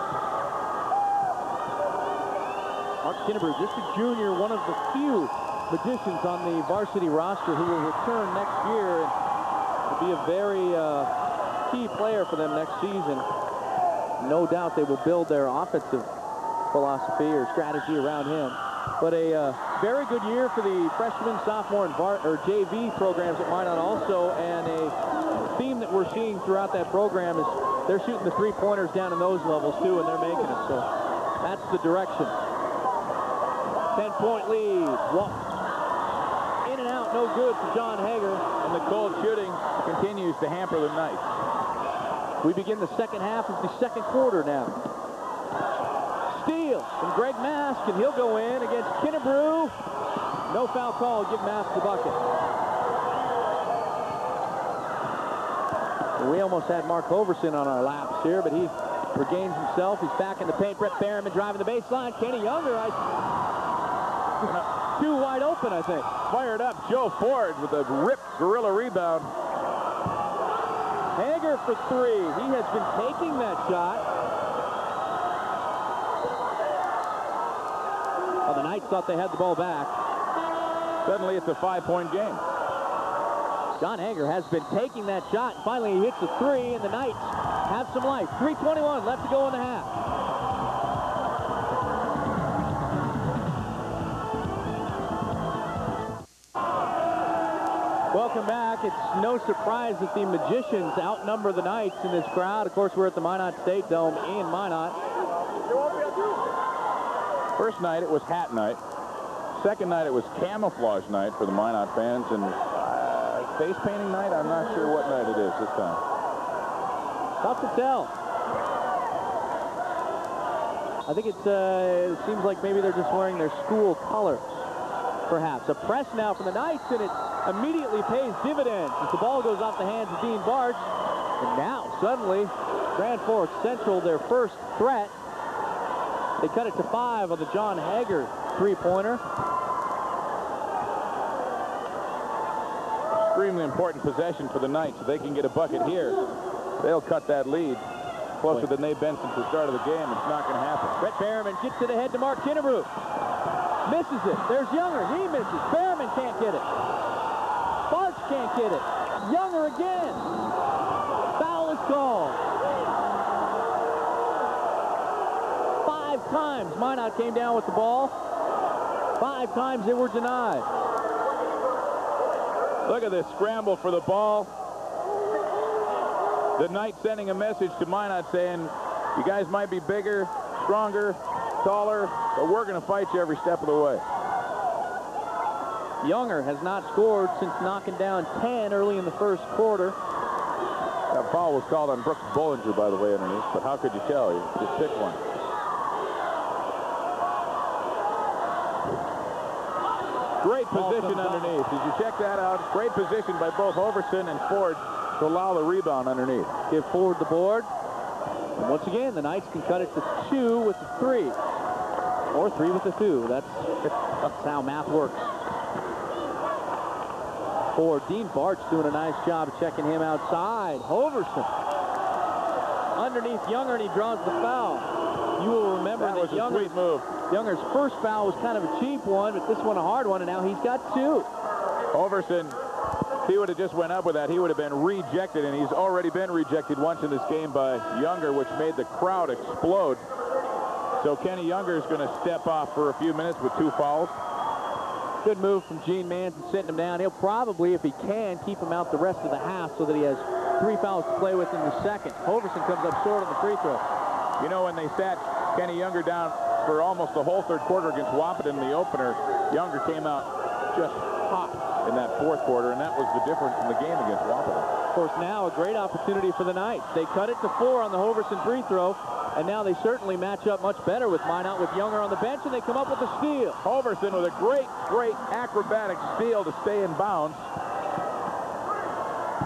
Mark Kinnebrew, just a junior, one of the few magicians on the varsity roster who will return next year and be a very uh, key player for them next season. No doubt they will build their offensive philosophy or strategy around him. But a uh, very good year for the freshman, sophomore, and var or J V programs at Minot also, and a theme that we're seeing throughout that program is they're shooting the three-pointers down in those levels too, and they're making it. So that's the direction. ten-point lead. Walk. In and out, no good for John Hager. And the cold shooting continues to hamper the Knights. We begin the second half of the second quarter now. Steal from Greg Mask, and he'll go in against Kinnebrew. No foul call, give Mask the bucket. And we almost had Mark Overson on our laps here, but he regains himself. He's back in the paint. Brett Behrman driving the baseline. Kenny Younger, I... too wide open, I think. Fired up Joe Ford with a ripped gorilla rebound. Hager for three. He has been taking that shot. Well, the Knights thought they had the ball back. Suddenly it's a five-point game. John Hager has been taking that shot. Finally, he hits a three, and the Knights have some life. three twenty-one left to go in the half. Welcome back. It's no surprise that the Magicians outnumber the Knights in this crowd. Of course, we're at the Minot State Dome in Minot. First night, it was hat night. Second night, it was camouflage night for the Minot fans. And uh, face painting night, I'm not sure what night it is this time. Tough to tell. I think it's, uh, it seems like maybe they're just wearing their school colors, perhaps. A press now from the Knights, and it immediately pays dividends as the ball goes off the hands of Dean Barch. And now, suddenly, Grand Forks Central, their first threat. They cut it to five on the John Hager three-pointer. Extremely important possession for the Knights. If they can get a bucket here, they'll cut that lead closer than they've been since the start of the game. It's not going to happen. Brett Behrman gets it ahead to Mark Kinnebrew. Misses it. There's Younger. He misses. Behrman can't get it. Barch can't get it. Younger again. Foul is called. Five times Minot came down with the ball. Five times they were denied. Look at this scramble for the ball. The Knights sending a message to Minot saying, you guys might be bigger, stronger, taller, but we're going to fight you every step of the way. Younger has not scored since knocking down ten early in the first quarter. That foul was called on Brooks Bollinger, by the way, underneath, but how could you tell? You just picked one. Great position underneath. Did you check that out? Great position by both Overson and Ford to allow the rebound underneath. Give Ford the board. And once again, the Knights can cut it to two with the three. Or three with the two. That's, that's how math works. For Dean Barch doing a nice job of checking him outside. Overson underneath Younger, and he draws the foul. You will remember that, that was a sweet move. Younger's first foul was kind of a cheap one, but this one a hard one, and now he's got two. Overson, if he would have just went up with that, he would have been rejected, and he's already been rejected once in this game by Younger, which made the crowd explode. So Kenny Younger is going to step off for a few minutes with two fouls. Good move from Gene Manson, sitting him down. He'll probably, if he can, keep him out the rest of the half so that he has three fouls to play with in the second. Overson comes up short on the free throw. You know, when they sat Kenny Younger down for almost the whole third quarter against Wahpeton in the opener, Younger came out just hot in that fourth quarter, and that was the difference in the game against Wahpeton. Of course, now a great opportunity for the Knights. They cut it to four on the Overson free throw, and now they certainly match up much better with Minot with Younger on the bench, and they come up with a steal. Overson with a great, great acrobatic steal to stay in bounds.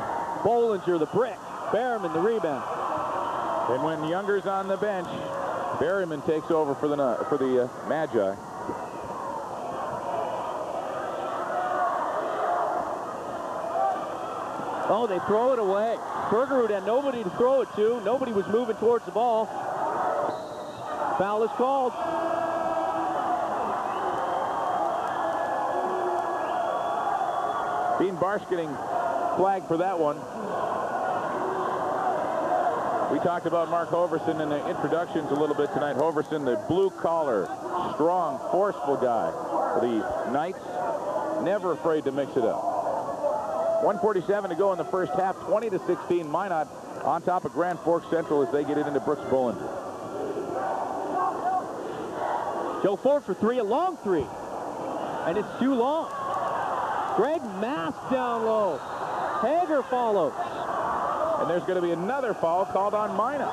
Bollinger, the brick. Behrman, the rebound. And when Younger's on the bench, Berryman takes over for the for the uh, Magi. Oh, they throw it away. Bergerud had nobody to throw it to. Nobody was moving towards the ball. Foul is called. Dean Barsh getting flagged for that one. We talked about Mark Hoverson in the introductions a little bit tonight. Hoverson, the blue-collar, strong, forceful guy for the Knights. Never afraid to mix it up. one forty-seven to go in the first half. twenty to sixteen. Minot on top of Grand Forks Central as they get it into Brooks Bollinger. Joe Ford for three, a long three. And it's too long. Greg Mask down low. Hager follows. And there's going to be another foul called on Minot.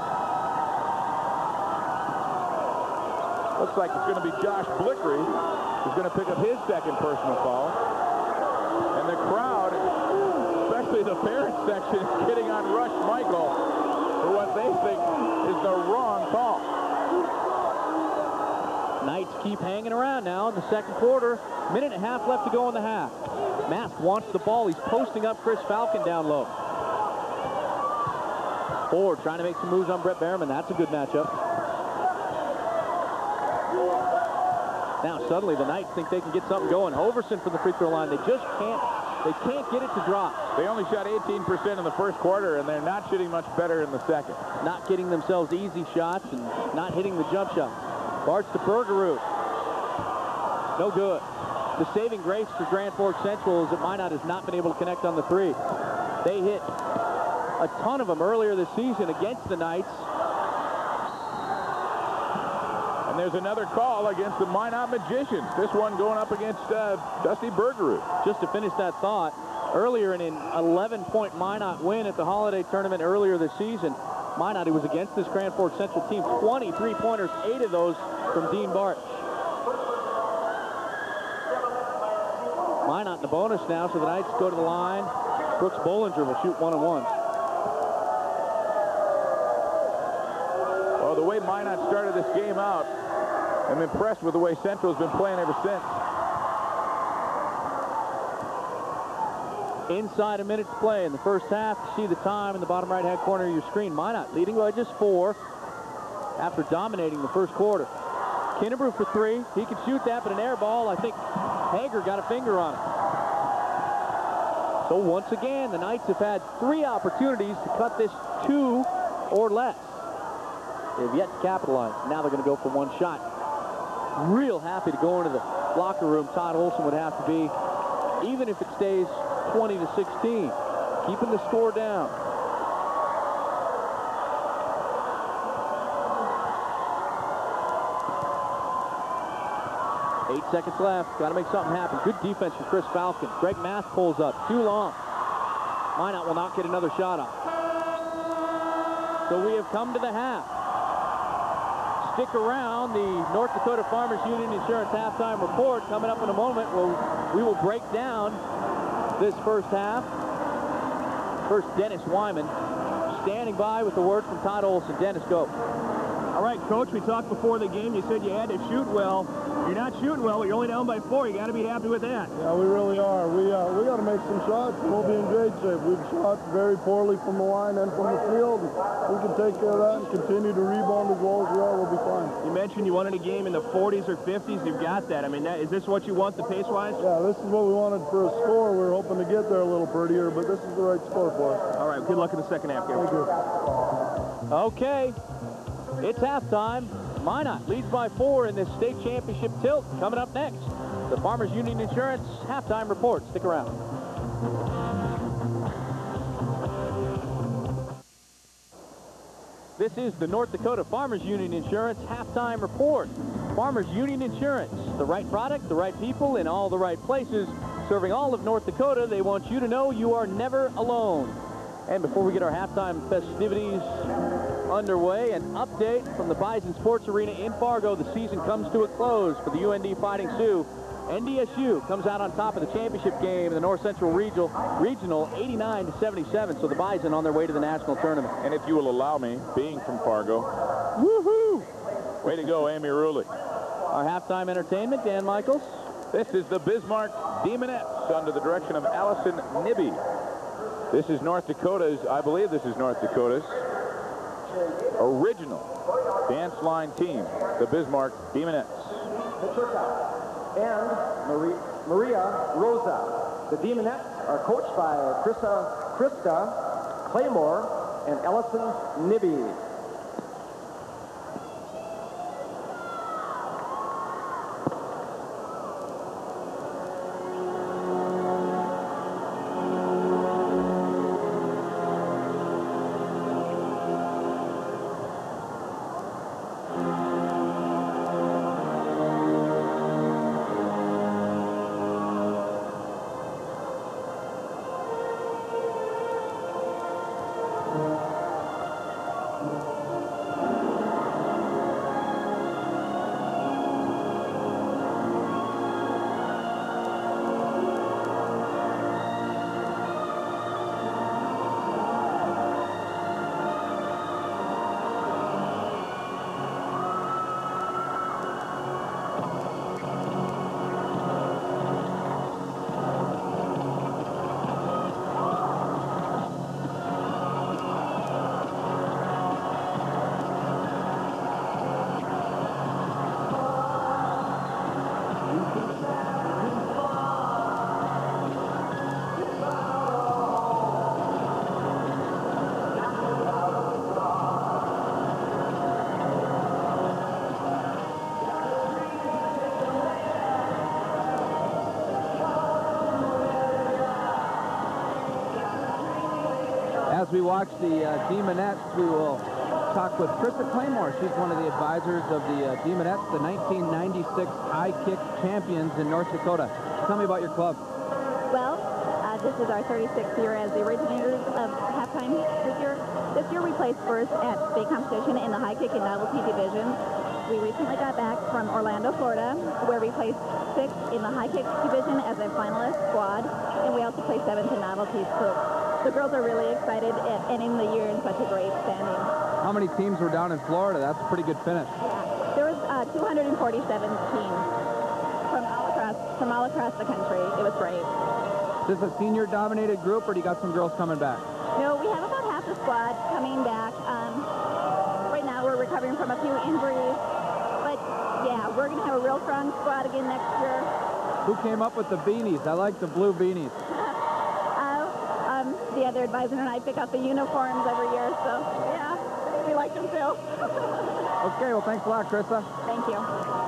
Looks like it's going to be Josh Blickery who's going to pick up his second personal foul. And the crowd, especially the parent section, is getting on Rush Michael for what they think is the wrong call. Knights keep hanging around now in the second quarter. Minute and a half left to go in the half. Mask wants the ball. He's posting up Chris Falcon down low. Ford trying to make some moves on Brett Berryman. That's a good matchup. Now suddenly the Knights think they can get something going. Hoverson from the free throw line. They just can't. They can't get it to drop. They only shot eighteen percent in the first quarter, and they're not shooting much better in the second. Not getting themselves easy shots and not hitting the jump shot. Bartz to Bergerud. No good. The saving grace for Grand Forks Central is that Minot has not been able to connect on the three. They hit a ton of them earlier this season against the Knights. And there's another call against the Minot Magicians. This one going up against uh, Dusty Bergerud. Just to finish that thought, earlier in an eleven point Minot win at the Holiday Tournament earlier this season, Minot, who was against this Grand Forks Central team, twenty-three pointers, eight of those from Dean Bartz. Minot in the bonus now, so the Knights go to the line. Brooks Bollinger will shoot one and one. Well, the way Minot started this game out, I'm impressed with the way Central's been playing ever since. Inside a minute to play in the first half. You see the time in the bottom right-hand corner of your screen. Minot leading by just four after dominating the first quarter. Kinnebrew for three. He can shoot that, but an air ball, I think Hager got a finger on it. So once again, the Knights have had three opportunities to cut this two or less. They've yet to capitalize. Now they're going to go for one shot. Real happy to go into the locker room. Todd Olson would have to be, even if it stays twenty to sixteen, keeping the score down. Eight seconds left. Got to make something happen. Good defense from Chris Falcon. Greg Mask pulls up. Too long. Minot will not get another shot off. So we have come to the half. Stick around. The North Dakota Farmers Union Insurance halftime report coming up in a moment. We'll, we will break down this first half. First, Dennis Wyman standing by with the word from Todd Olson. Dennis, go. All right, Coach, we talked before the game. You said you had to shoot well. You're not shooting well, but you're only down by four. You got to be happy with that. Yeah, we really are. We uh, we got to make some shots, and we'll be in great shape. We've shot very poorly from the line and from the field. We can take care of that and continue to rebound as well as we are. We'll be fine. You mentioned you wanted a game in the forties or fifties. You've got that. I mean, that, is this what you want, the pace-wise? Yeah, this is what we wanted for a score. We were hoping to get there a little prettier, but this is the right score for us. All right, good luck in the second half, Gary. Thank you. Okay, it's halftime. Minot leads by four in this state championship tilt. Coming up next, the Farmers Union Insurance halftime report. Stick around. This is the North Dakota Farmers Union Insurance halftime report. Farmers Union Insurance, the right product, the right people, in all the right places. Serving all of North Dakota, they want you to know you are never alone. And before we get our halftime festivities underway, an update from the Bison Sports Arena in Fargo. The season comes to a close for the U N D Fighting Sioux. N D S U comes out on top of the championship game in the North Central Regional, regional eighty-nine to seventy-seven. So the Bison on their way to the national tournament. And if you will allow me, being from Fargo, woohoo! Way to go, Amy Ruley. Our halftime entertainment, Dan Michaels. This is the Bismarck Demonettes under the direction of Allison Nibby. This is North Dakota's, I believe this is North Dakota's original dance line team, the Bismarck Demonettes. And Marie, Maria Rosa. The Demonettes are coached by Krista, Krista Claymore and Ellison Nibby. As we watch the uh, Demonettes, we will talk with Krista Claymore. She's one of the advisors of the uh, Demonettes, the nineteen ninety-six high kick champions in North Dakota. Tell me about your club. Well, uh, this is our thirty-sixth year as the originators of halftime this year. This year we placed first at state competition in the high kick and novelty divisions. We recently got back from Orlando, Florida, where we placed sixth in the high kick division as a finalist squad, and we also placed seventh in novelties. So the girls are really excited at ending the year in such a great standing. How many teams were down in Florida? That's a pretty good finish. Yeah, there was uh, two hundred forty-seven teams from all across from all across the country. It was great. Is this a senior-dominated group, or do you got some girls coming back? No, we have about half the squad coming back. Um, right now, we're recovering from a few injuries, but yeah, we're going to have a real strong squad again next year. Who came up with the beanies? I like the blue beanies. Um, the other advisor and I pick out the uniforms every year, so yeah, we like them too. Okay, well, thanks a lot, Krista. Thank you.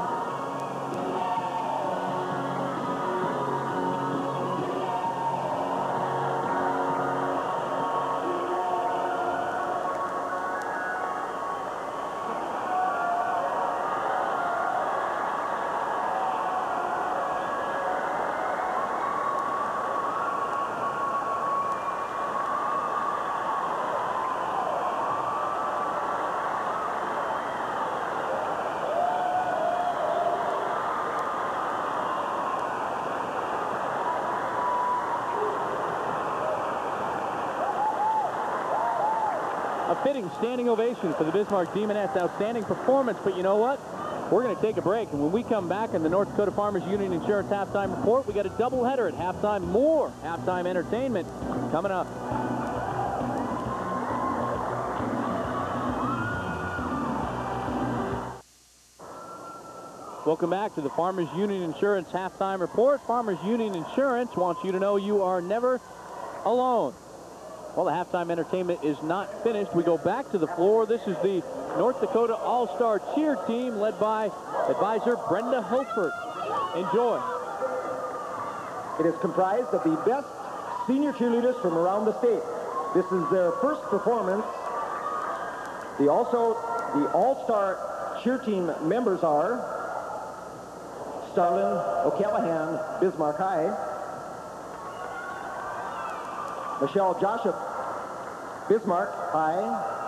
A fitting standing ovation for the Bismarck Demonettes. Outstanding performance, but you know what? We're going to take a break, and when we come back in the North Dakota Farmers Union Insurance Halftime Report, we got a doubleheader at halftime. More halftime entertainment coming up. Welcome back to the Farmers Union Insurance Halftime Report. Farmers Union Insurance wants you to know you are never alone. Well, the halftime entertainment is not finished. We go back to the floor. This is the North Dakota All-Star Cheer Team led by advisor Brenda Hilfert. Enjoy. It is comprised of the best senior cheerleaders from around the state. This is their first performance. The also the All-Star Cheer Team members are Starlin O'Callahan, Bismarck High. Michelle Joshua, Bismarck High.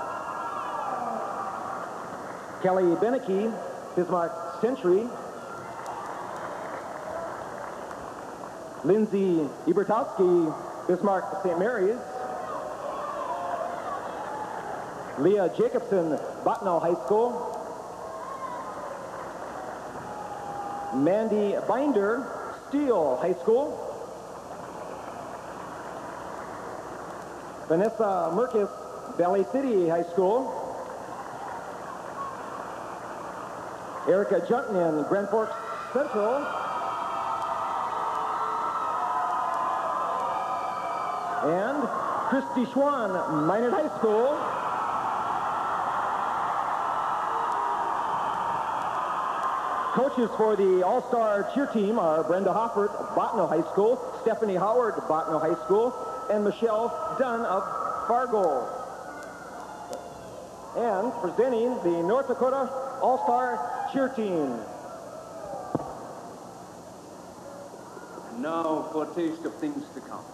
Kelly Beneke, Bismarck Century. Lindsay Ibertowski, Bismarck Saint Mary's. Leah Jacobson, Bottineau High School. Mandy Binder, Steele High School. Vanessa Merkis, Valley City High School. Erica Juntman, Grand Forks Central. And Christy Schwann, Minot High School. Coaches for the All-Star Cheer Team are Brenda Hoffert, Bottineau High School, Stephanie Howard, Bottineau High School, and Michelle Dunn of Fargo. And presenting the North Dakota All-Star Cheer Team. And now for a taste of things to come.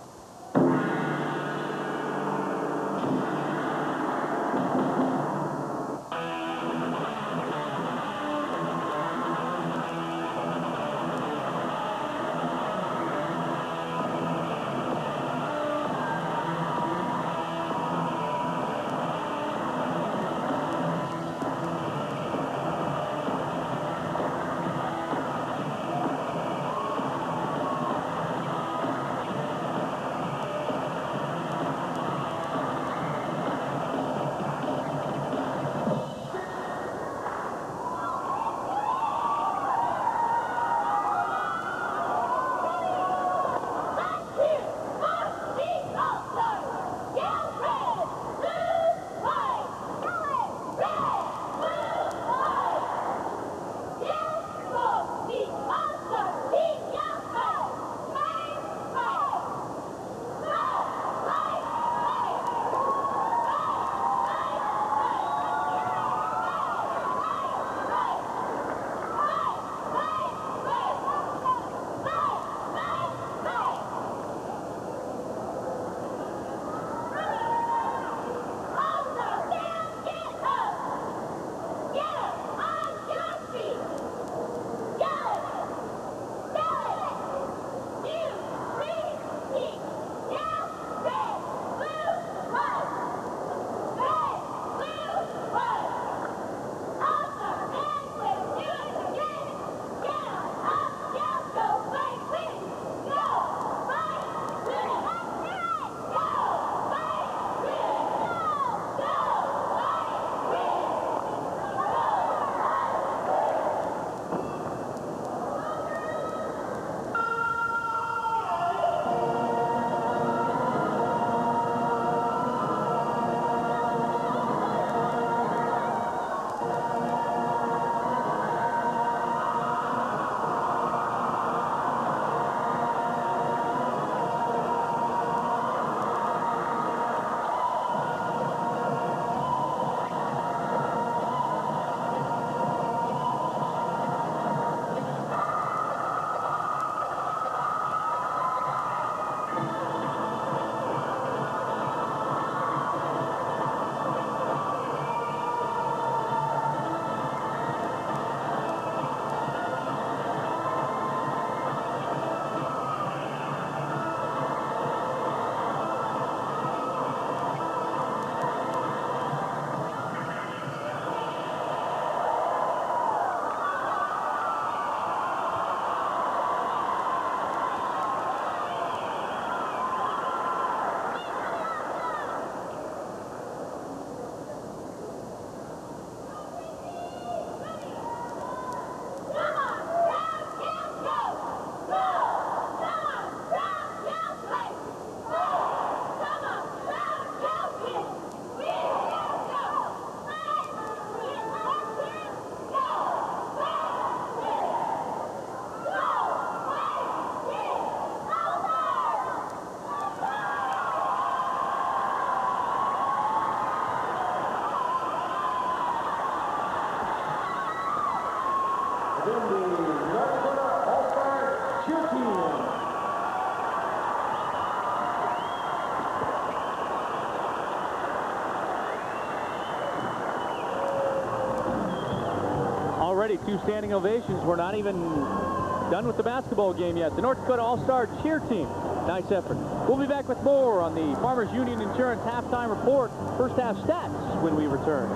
Already two standing ovations. We're not even done with the basketball game yet. The North Dakota All-Star Cheer Team. Nice effort. We'll be back with more on the Farmers Union Insurance halftime report. First half stats when we return.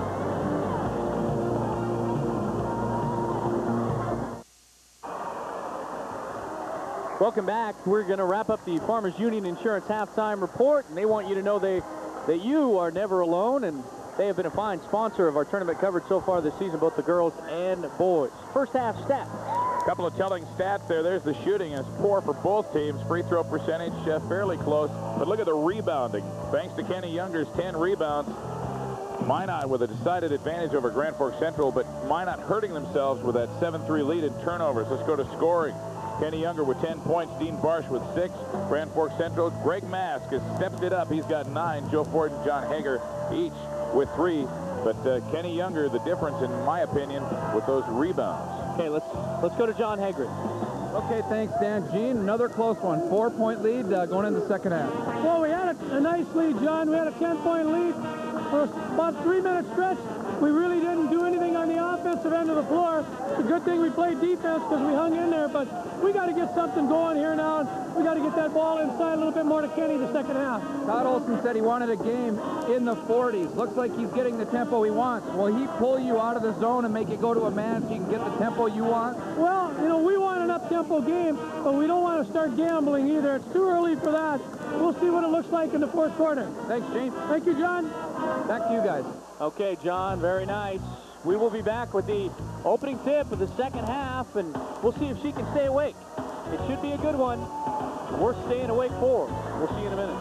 Welcome back. We're going to wrap up the Farmers Union Insurance halftime report, and they want you to know they that you are never alone, and they have been a fine sponsor of our tournament coverage so far this season, both the girls and boys. First half stats. A couple of telling stats there. There's the shooting, and it's poor for both teams. Free throw percentage uh, fairly close, but look at the rebounding. Thanks to Kenny Younger's ten rebounds, Minot with a decided advantage over Grand Forks Central, but Minot hurting themselves with that seven three lead in turnovers. Let's go to scoring. Kenny Younger with ten points, Dean Barsh with six. Grand Forks Central, Greg Mask has stepped it up. He's got nine. Joe Ford and John Hager each with three. But uh, Kenny Younger, the difference, in my opinion, with those rebounds. Okay, let's let's go to John Hager. Okay, thanks, Dan. Gene, another close one. Four-point lead uh, going into the second half. Well, we had a, a nice lead, John. We had a ten-point lead for about a three-minute stretch. We really didn't do anything on the offensive end of the floor. It's a good thing we played defense because we hung in there, but we got to get something going here now. And we got to get that ball inside a little bit more to Kenny the second half. Todd Olson said he wanted a game in the forties. Looks like he's getting the tempo he wants. Will he pull you out of the zone and make it go to a man so you can get the tempo you want? Well, you know, we want an up-tempo game, but we don't want to start gambling either. It's too early for that. We'll see what it looks like in the fourth quarter. Thanks, Gene. Thank you, John. Back to you guys. Okay, John, very nice. We will be back with the opening tip of the second half, and we'll see if she can stay awake. It should be a good one. We're staying awake for her. We'll see you in a minute.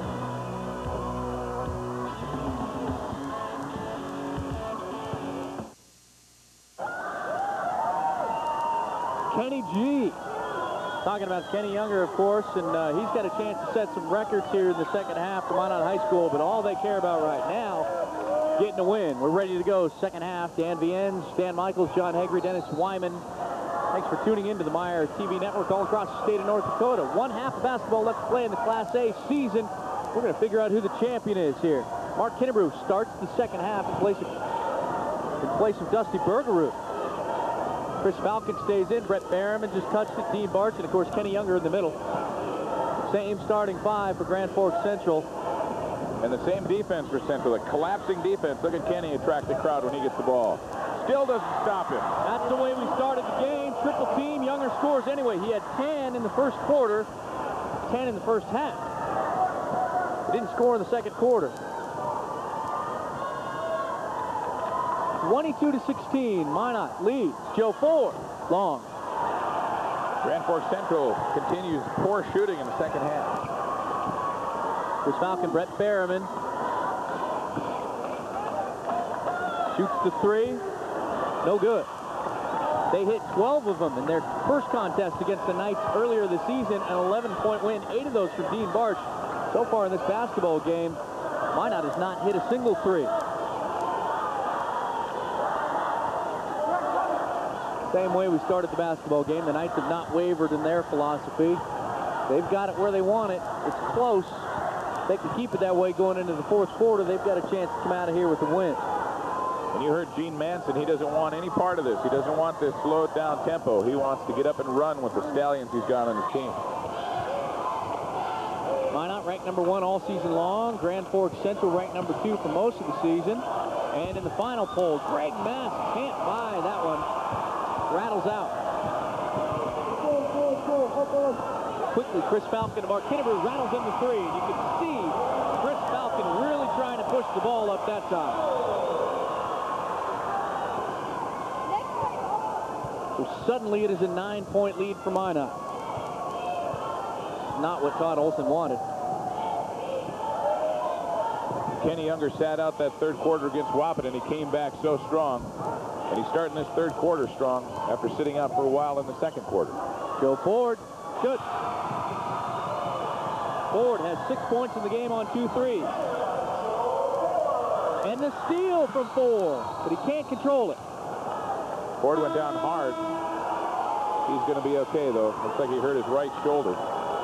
Kenny G. Talking about Kenny Younger, of course, and uh, he's got a chance to set some records here in the second half for Minot High School, but all they care about right now, getting a win. We're ready to go. Second half, Dan Viennes, Stan Michaels, John Hager, Dennis Wyman. Thanks for tuning in to the Meyer T V network all across the state of North Dakota. One half of basketball left to play in the Class A season. We're going to figure out who the champion is here. Mark Kinnebrew starts the second half in place of, in place of Dusty Bergerud. Chris Falcon stays in. Brett Berriman just touched it. Dean Barch, and of course Kenny Younger in the middle. Same starting five for Grand Forks Central. And the same defense for Central, a collapsing defense. Look at Kenny attract the crowd when he gets the ball. Still doesn't stop him. That's the way we started the game. Triple team. Younger scores anyway. He had ten in the first quarter, ten in the first half. He didn't score in the second quarter. twenty-two to sixteen. Minot leads. Joe Ford, long. Grand Forks Central continues poor shooting in the second half. Chris Falcon, Brett Berriman. Shoots the three. No good. They hit twelve of them in their first contest against the Knights earlier this season. An eleven-point win. Eight of those from Dean Barch. So far in this basketball game, Minot has not hit a single three. Same way we started the basketball game. The Knights have not wavered in their philosophy. They've got it where they want it. It's close. They can keep it that way going into the fourth quarter. They've got a chance to come out of here with a win. And you heard Gene Manson. He doesn't want any part of this. He doesn't want this slowed down tempo. He wants to get up and run with the Stallions he's got on his team. Minot ranked number one all season long. Grand Forks Central ranked number two for most of the season. And in the final poll, Greg Mask can't buy that one. Rattles out. Quickly, Chris Falcon to Mark Kinnebrew rattles in the three. And you can see Chris Falcon really trying to push the ball up that time. So suddenly it is a nine-point lead for Minot. Not what Todd Olson wanted. Kenny Younger sat out that third quarter against Wappet, and he came back so strong. And he's starting this third quarter strong after sitting out for a while in the second quarter. Joe Ford, good. Ford has six points in the game on two threes. And the steal from Ford, but he can't control it. Ford went down hard. He's going to be okay, though. Looks like he hurt his right shoulder.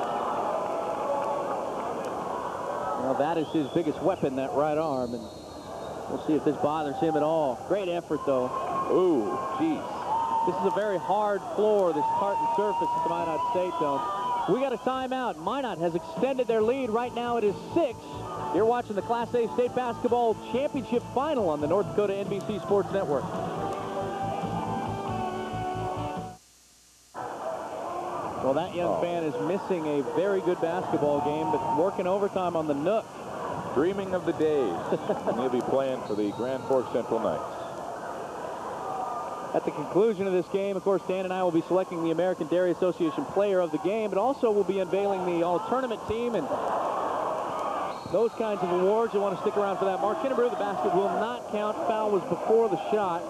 Well, that is his biggest weapon, that right arm, and we'll see if this bothers him at all. Great effort, though. Ooh, geez. This is a very hard floor, this tartan surface at the Minot State Dome. We got a timeout. Minot has extended their lead. Right now it is six. You're watching the Class A State Basketball Championship Final on the North Dakota N B C Sports Network. Well, that young Oh. fan is missing a very good basketball game, but working overtime on the Nook. Dreaming of the days. And he'll be playing for the Grand Forks Central Knights. At the conclusion of this game, of course, Dan and I will be selecting the American Dairy Association player of the game, but also we'll be unveiling the all-tournament team and those kinds of awards. You want to stick around for that. Mark Kinnebrew, the basket will not count. Foul was before the shot.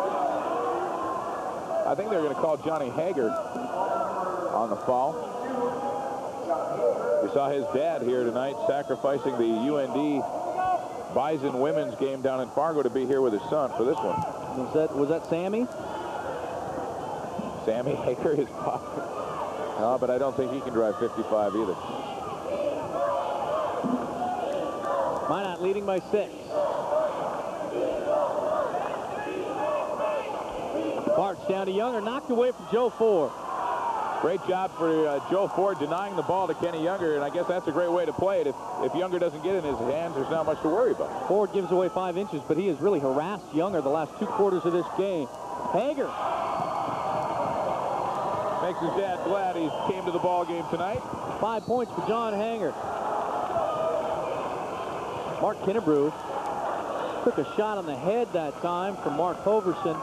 I think they're going to call Johnny Hager on the foul. We saw his dad here tonight sacrificing the U N D Bison women's game down in Fargo to be here with his son for this one. Was that, was that Sammy? Sammy Hager, his father. No, but I don't think he can drive fifty-five either. Minot leading by six. Bart's down to Younger, knocked away from Joe Ford. Great job for uh, Joe Ford denying the ball to Kenny Younger, and I guess that's a great way to play it. If, if Younger doesn't get it in his hands, there's not much to worry about. Ford gives away five inches, but he has really harassed Younger the last two quarters of this game. Hager makes his dad glad he came to the ball game tonight. Five points for John Hager. Mark Kinnebrew took a shot on the head that time from Mark Hoverson.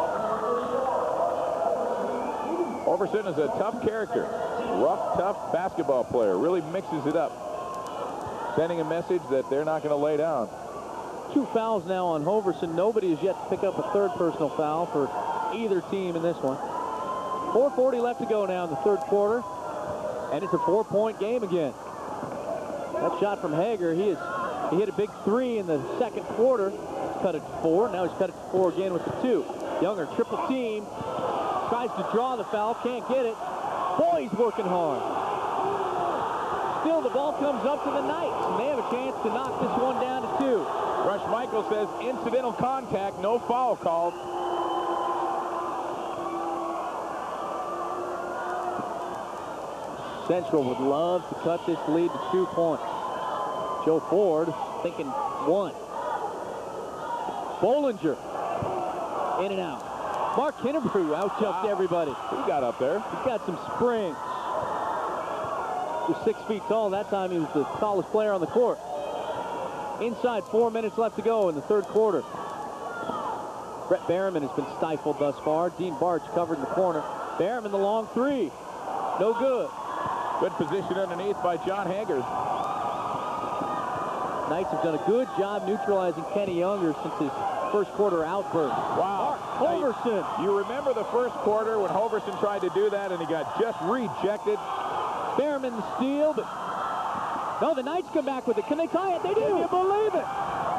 Hoverson is a tough character, rough, tough basketball player, really mixes it up, sending a message that they're not going to lay down. Two fouls now on Hoverson. Nobody has yet to pick up a third personal foul for either team in this one. four forty left to go now in the third quarter, and it's a four-point game again. That shot from Hager, he is he hit a big three in the second quarter. He's cut it to four. Now he's cut it to four again with the two. Younger triple team. Tries to draw the foul, can't get it. Boy, he's working hard. Still, the ball comes up to the Knights, and they have a chance to knock this one down to two. Rush Michael says incidental contact, no foul called. Central would love to cut this lead to two points. Joe Ford thinking one. Bollinger in and out. Mark Kinnebrew out-jumped wow. everybody. He got up there. He's got some springs. He was six feet tall. That time he was the tallest player on the court. Inside, four minutes left to go in the third quarter. Brett Behrman has been stifled thus far. Dean Barch covered in the corner. Behrman the long three. No good. Good position underneath by John Hager. Knights have done a good job neutralizing Kenny Younger since his first quarter outburst. Wow. Hoverson. Now, you remember the first quarter when Hoverson tried to do that and he got just rejected. Behrman the steal, but no, the Knights come back with it. Can they tie it? They do. Can you believe it?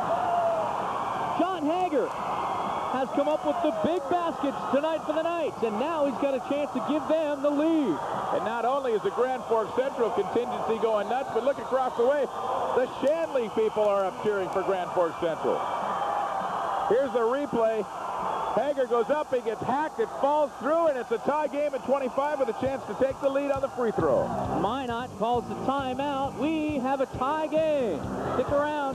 John Hager has come up with the big baskets tonight for the Knights, and now he's got a chance to give them the lead. And not only is the Grand Forks Central contingency going nuts, but look across the way. The Shanley people are up cheering for Grand Forks Central. Here's the replay. Hager goes up, he gets hacked, it falls through, and it's a tie game at twenty-five with a chance to take the lead on the free throw. Minot calls the timeout. We have a tie game. Stick around.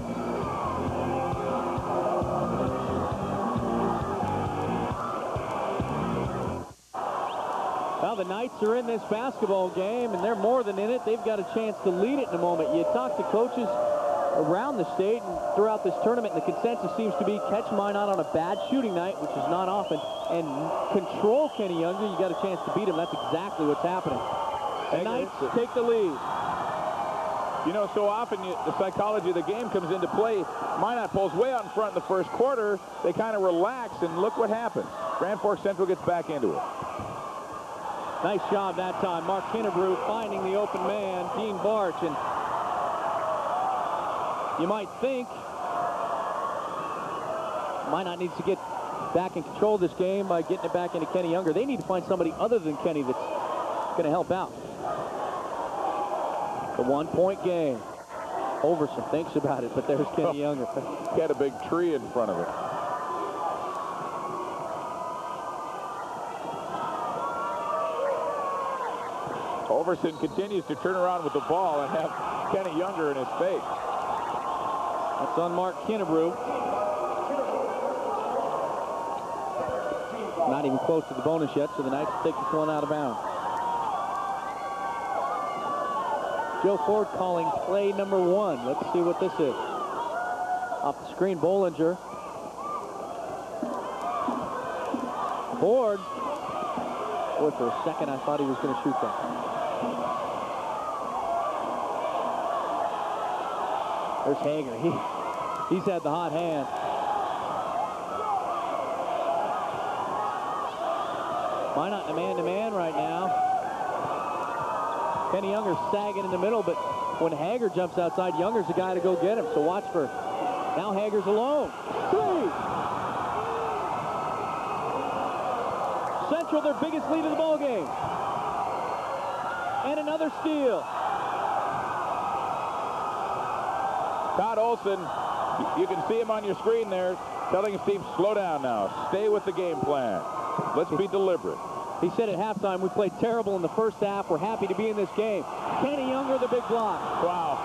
Well, the Knights are in this basketball game, and they're more than in it. They've got a chance to lead it in a moment. You talk to coaches around the state and throughout this tournament, and the consensus seems to be catch Minot on a bad shooting night, which is not often, and control Kenny Younger. You got a chance to beat him. That's exactly what's happening. The Knights take the lead. You know, so often you, the psychology of the game comes into play. Minot pulls way out in front in the first quarter. They kind of relax, and look what happens. Grand Forks Central gets back into it. Nice job that time. Mark Kinnebrew finding the open man, Dean Barch, and you might think Minot needs to get back in control of this game by getting it back into Kenny Younger. They need to find somebody other than Kenny that's going to help out. The one-point game. Overson thinks about it, but there's Kenny Younger. He had a big tree in front of it. Overson continues to turn around with the ball and have Kenny Younger in his face. That's on Mark Kinnebrew. Not even close to the bonus yet, so the Knights take this one out of bounds. Joe Ford calling play number one. Let's see what this is. Off the screen, Bollinger. Ford. Boy, for a second, I thought he was going to shoot that. There's Hager. He, he's had the hot hand. Minot in a man-to-man right now. Kenny Younger sagging in the middle, but when Hager jumps outside, Younger's the guy to go get him. So watch for, now Hager's alone. Three. Central, their biggest lead of the ball game. And another steal. Todd Olson, you can see him on your screen there, telling Steve, slow down now. Stay with the game plan. Let's be deliberate. He said at halftime, we played terrible in the first half. We're happy to be in this game. Kenny Younger, the big block. Wow.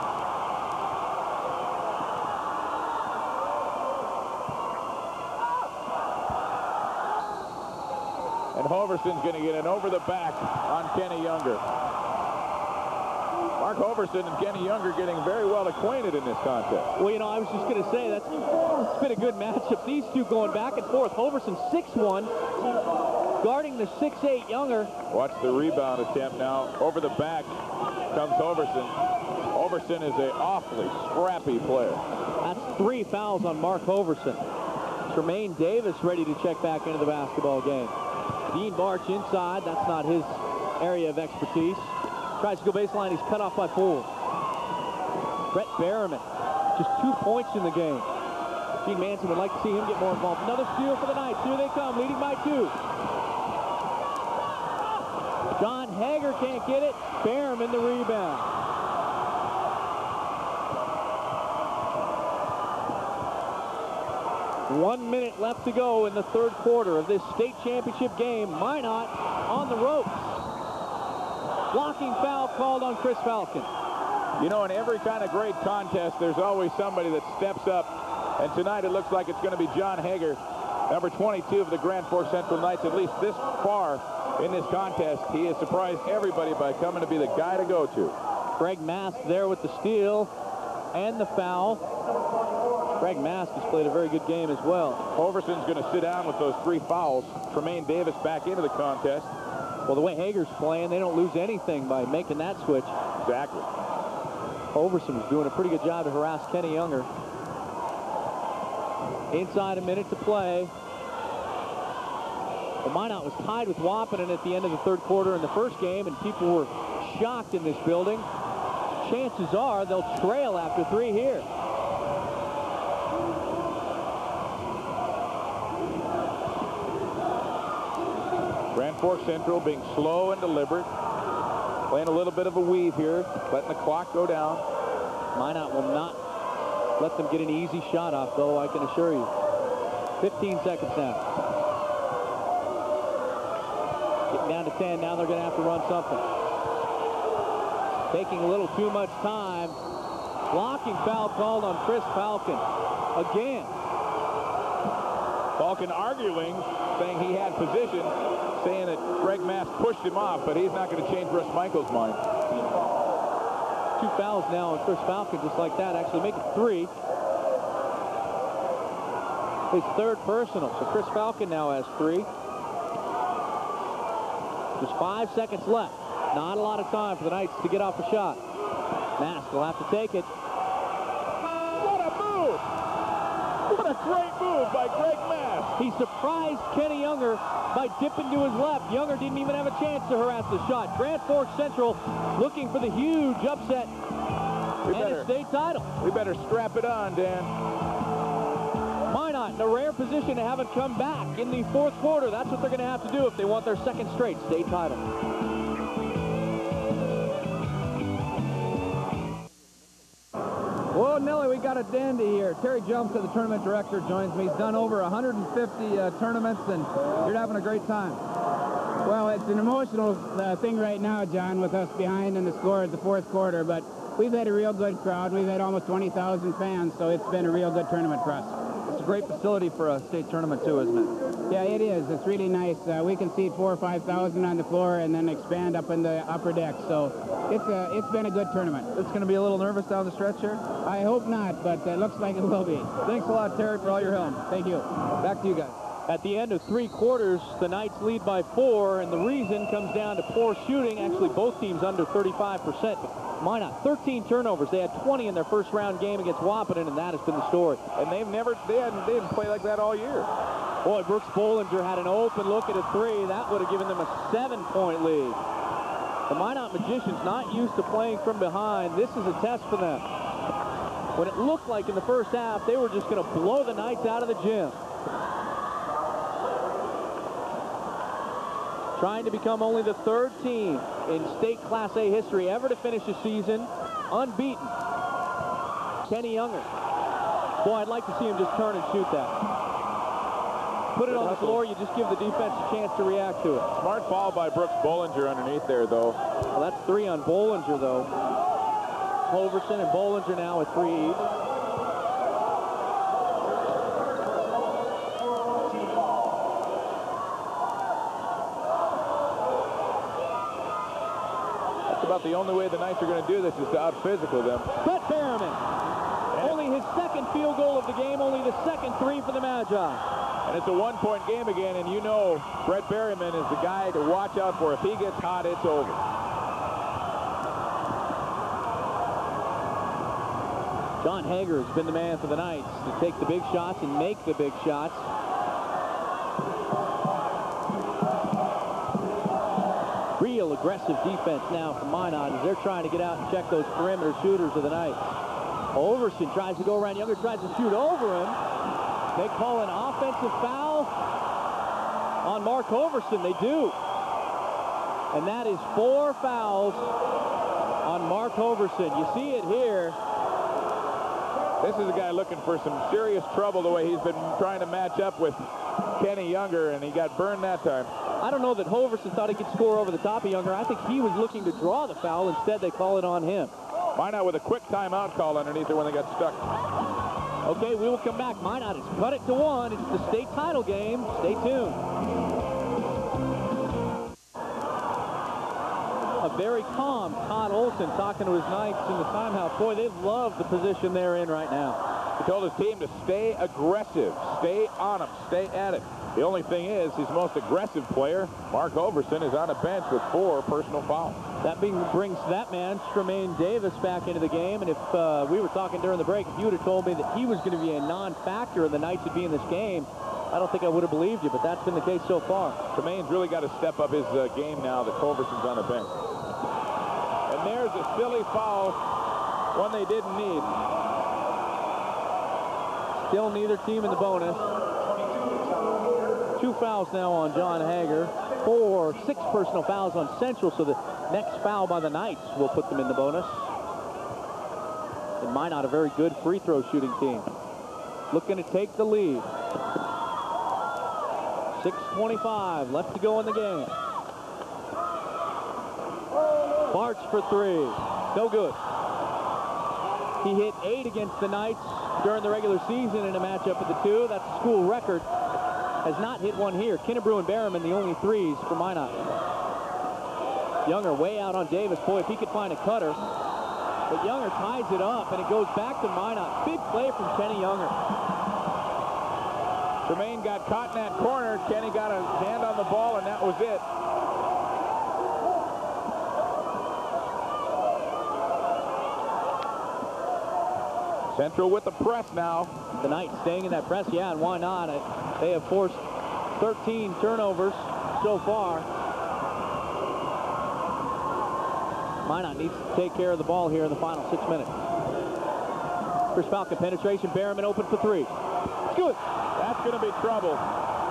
And Hoverson's going to get an over the back on Kenny Younger. Mark Hoverson and Kenny Younger getting very well acquainted in this contest. Well, you know, I was just going to say, that's it's been a good matchup. These two going back and forth. Hoverson six one, guarding the six eight Younger. Watch the rebound attempt now. Over the back comes Hoverson. Hoverson is an awfully scrappy player. That's three fouls on Mark Hoverson. Tremaine Davis ready to check back into the basketball game. Dean Barch inside. That's not his area of expertise. Tries to go baseline. He's cut off by four. Brett Berriman, just two points in the game. Gene Manson would like to see him get more involved. Another steal for the Knights. Here they come, leading by two. John Hager can't get it. Berriman the rebound. One minute left to go in the third quarter of this state championship game. Minot on the ropes. Blocking foul called on Chris Falcon. You know, in every kind of great contest, there's always somebody that steps up. And tonight it looks like it's going to be John Hager, number twenty-two of the Grand Forks Central Knights. At least this far in this contest, he has surprised everybody by coming to be the guy to go to. Greg Mask there with the steal and the foul. Greg Mask has played a very good game as well. Hoverson's going to sit down with those three fouls. Tremaine Davis back into the contest. Well, the way Hager's playing, they don't lose anything by making that switch. Exactly. Hoverson was doing a pretty good job to harass Kenny Younger. Inside a minute to play. Well, Minot was tied with Wapenen at the end of the third quarter in the first game, and people were shocked in this building. Chances are they'll trail after three here. Grand Forks Central being slow and deliberate. Playing a little bit of a weave here, letting the clock go down. Minot will not let them get an easy shot off, though, I can assure you. fifteen seconds now. Getting down to ten. Now they're going to have to run something. Taking a little too much time. Blocking foul called on Chris Falcon. Again. Falcon arguing, saying he had position, saying that Greg Mask pushed him off, but he's not going to change Russ Michaels' mind. Two fouls now on Chris Falcon, just like that, actually make it three. His third personal, so Chris Falcon now has three. There's five seconds left. Not a lot of time for the Knights to get off a shot. Mask will have to take it. What a move! What a great move by Greg Mask! He surprised Kenny Younger by dipping to his left. Younger didn't even have a chance to harass the shot. Grand Forks Central looking for the huge upset we and better, a state title. We better strap it on, Dan. Minot in a rare position to have it come back in the fourth quarter. That's what they're going to have to do if they want their second straight state title. Whoa, Nelly, we got a dandy here. Terry Jumps, the tournament director, joins me. He's done over one hundred fifty uh, tournaments, and you're having a great time. Well, it's an emotional uh, thing right now, John, with us behind in the score at the fourth quarter, but we've had a real good crowd. We've had almost twenty thousand fans, so it's been a real good tournament for us. It's a great facility for a state tournament, too, isn't it? Yeah, it is. It's really nice. Uh, we can seat four or five thousand on the floor and then expand up in the upper deck. So it's a, it's been a good tournament. It's going to be a little nervous down the stretch here? I hope not, but it looks like it will be. Thanks a lot, Terry, for all your help. Thank you. Back to you guys. At the end of three quarters, the Knights lead by four, and the reason comes down to poor shooting. Actually, both teams under thirty-five percent. Minot, thirteen turnovers. They had twenty in their first round game against Wahpeton, and that has been the story. And they've never, they hadn't, they didn't play like that all year. Boy, Brooks Bollinger had an open look at a three. That would have given them a seven-point lead. The Minot Magicians not used to playing from behind. This is a test for them. When it looked like in the first half, they were just going to blow the Knights out of the gym. Trying to become only the third team in state Class A history ever to finish a season unbeaten. Kenny Younger. Boy, I'd like to see him just turn and shoot that. Put it on the floor, you just give the defense a chance to react to it. Smart foul by Brooks Bollinger underneath there, though. Well, that's three on Bollinger, though. Hoverson and Bollinger now with three each. About the only way the Knights are going to do this is to out-physical them. Brett Berriman, only his second field goal of the game, only the second three for the Magi. And it's a one-point game again, and you know Brett Berriman is the guy to watch out for. If he gets hot, it's over. John Hager has been the man for the Knights to take the big shots and make the big shots. Real aggressive defense now from Minot as they're trying to get out and check those perimeter shooters of the Knights. Overson tries to go around. Younger tries to shoot over him. They call an offensive foul on Mark Overson. They do. And that is four fouls on Mark Overson. You see it here. This is a guy looking for some serious trouble the way he's been trying to match up with Kenny Younger, and he got burned that time. I don't know that Hoverson thought he could score over the top of Younger. I think he was looking to draw the foul. Instead, they call it on him. Minot with a quick timeout call underneath there when they got stuck. Okay, we will come back. Minot has cut it to one. It's the state title game. Stay tuned. A very calm Todd Olson talking to his Knights in the timeout. Boy, they love the position they're in right now. He told his team to stay aggressive, stay on them, stay at it. The only thing is, his most aggressive player, Mark Overson, is on a bench with four personal fouls. That being, brings that man, Tremaine Davis, back into the game. And if uh, we were talking during the break, if you would have told me that he was going to be a non-factor and the Knights would be in this game, I don't think I would have believed you, but that's been the case so far. Tremaine's really got to step up his uh, game now that Overson's on a bench. And there's a silly foul, one they didn't need. Still neither team in the bonus. Two fouls now on John Hager. Four, six personal fouls on Central, so the next foul by the Knights will put them in the bonus. And Minot, a very good free throw shooting team. Looking to take the lead. six twenty-five left to go in the game. Bartz for three. No good. He hit eight against the Knights during the regular season in a matchup at the two. That's a school record. Has not hit one here. Kinnebrew and Berriman, the only threes for Minot. Younger way out on Davis. Boy, if he could find a cutter. But Younger ties it up, and it goes back to Minot. Big play from Kenny Younger. Tremaine got caught in that corner. Kenny got a hand on the ball, and that was it. Central with the press now. The Knights staying in that press, yeah, and why not? They have forced thirteen turnovers so far. Minot needs to take care of the ball here in the final six minutes. Chris Falcon penetration. Berriman open for three. Good. That's going to be trouble.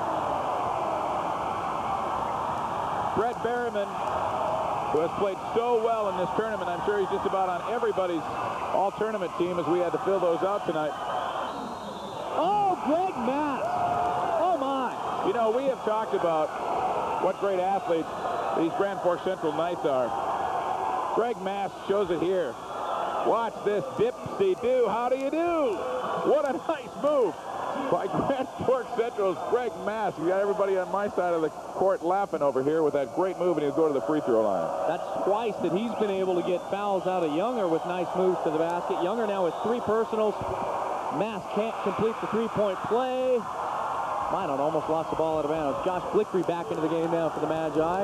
Brett Berriman, who has played so well in this tournament, I'm sure he's just about on everybody's all-tournament team as we had to fill those out tonight. Oh, Greg Mass. Oh, my. You know, we have talked about what great athletes these Grand Forks Central Knights are. Greg Mass shows it here. Watch this dipsy-do. How do you do? What a nice move. by Grand Forks Central's Greg Mask. You got everybody on my side of the court laughing over here with that great move, and he'll go to the free throw line. That's twice that he's been able to get fouls out of Younger with nice moves to the basket. Younger now with three personals. Mask can't complete the three-point play. Minot almost lost the ball out of bounds. Josh Blickery back into the game now for the Magi.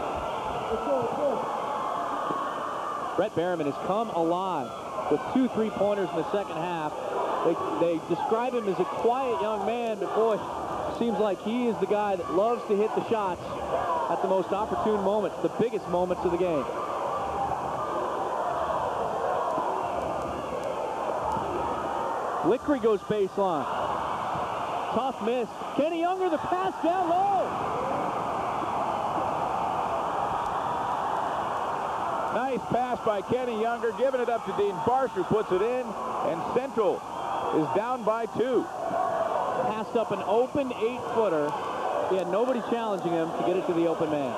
Brett Berriman has come alive with two three-pointers in the second half. They, they describe him as a quiet young man, but boy, seems like he is the guy that loves to hit the shots at the most opportune moments, the biggest moments of the game. Blickery goes baseline. Tough miss. Kenny Younger, the pass down low. Nice pass by Kenny Younger, giving it up to Dean Barsh, who puts it in, and Central is down by two. Passed up an open eight-footer. He had nobody challenging him to get it to the open man.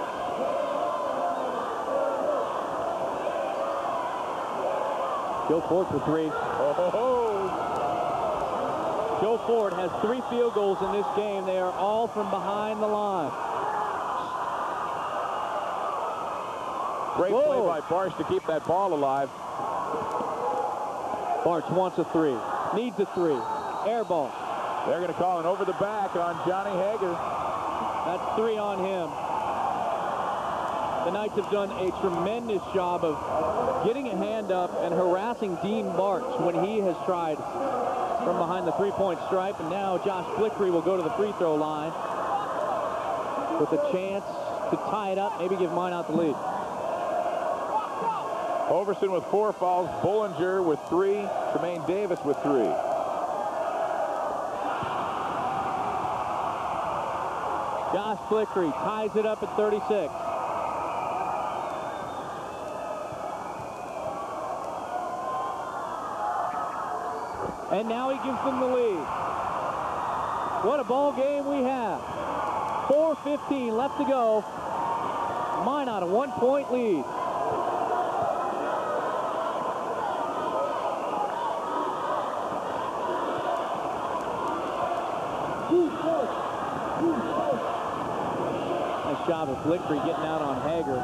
Joe Ford for three. Oh, ho, ho. Joe Ford has three field goals in this game. They are all from behind the line. Great Whoa. play by Barsh to keep that ball alive. Barsh wants a three. Needs a three. Air ball. They're going to call an over the back on Johnny Hager. That's three on him. The Knights have done a tremendous job of getting a hand up and harassing Dean Barch when he has tried from behind the three-point stripe. And now Josh Blickery will go to the free throw line with a chance to tie it up, maybe give Minot the lead. Overson with four fouls, Bollinger with three, Tremaine Davis with three. Josh Blickery ties it up at thirty-six. And now he gives them the lead. What a ball game we have. four fifteen left to go. Minot a one-point lead. Nice job of Blickery getting out on Hager.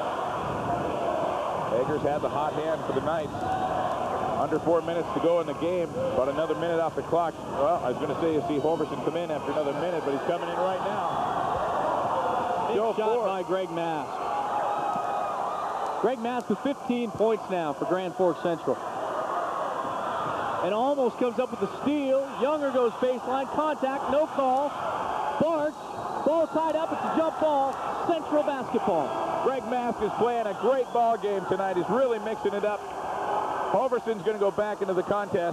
Hager's had the hot hand for the Knights. Under four minutes to go in the game. About another minute off the clock. Well, I was going to say you see Holverson come in after another minute, but he's coming in right now. Big Joe shot Ford. by Greg Mask. Greg Mask with fifteen points now for Grand Forks Central. And almost comes up with the steal. Younger goes baseline. Contact. No call. Barch. Ball tied up. It's a jump ball. Central basketball. Greg Mask is playing a great ball game tonight. He's really mixing it up. Holverson's going to go back into the contest.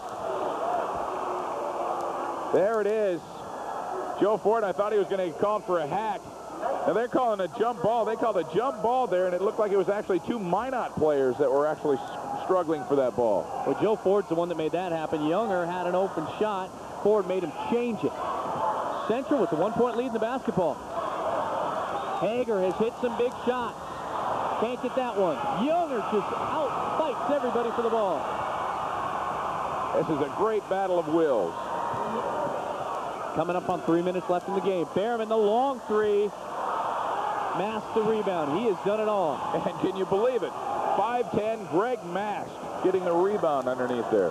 There it is. Joe Ford, I thought he was going to get called for a hack. Now they're calling a jump ball. They called a jump ball there, and it looked like it was actually two Minot players that were actually struggling for that ball. Well, Joe Ford's the one that made that happen. Younger had an open shot. Ford made him change it. Central with a one-point lead in the basketball. Hager has hit some big shots. Can't get that one. Younger just outfights everybody for the ball. This is a great battle of wills. Coming up on three minutes left in the game. Berriman, the long three. Mask the rebound. He has done it all. And can you believe it? five ten, Greg Mask getting the rebound underneath there.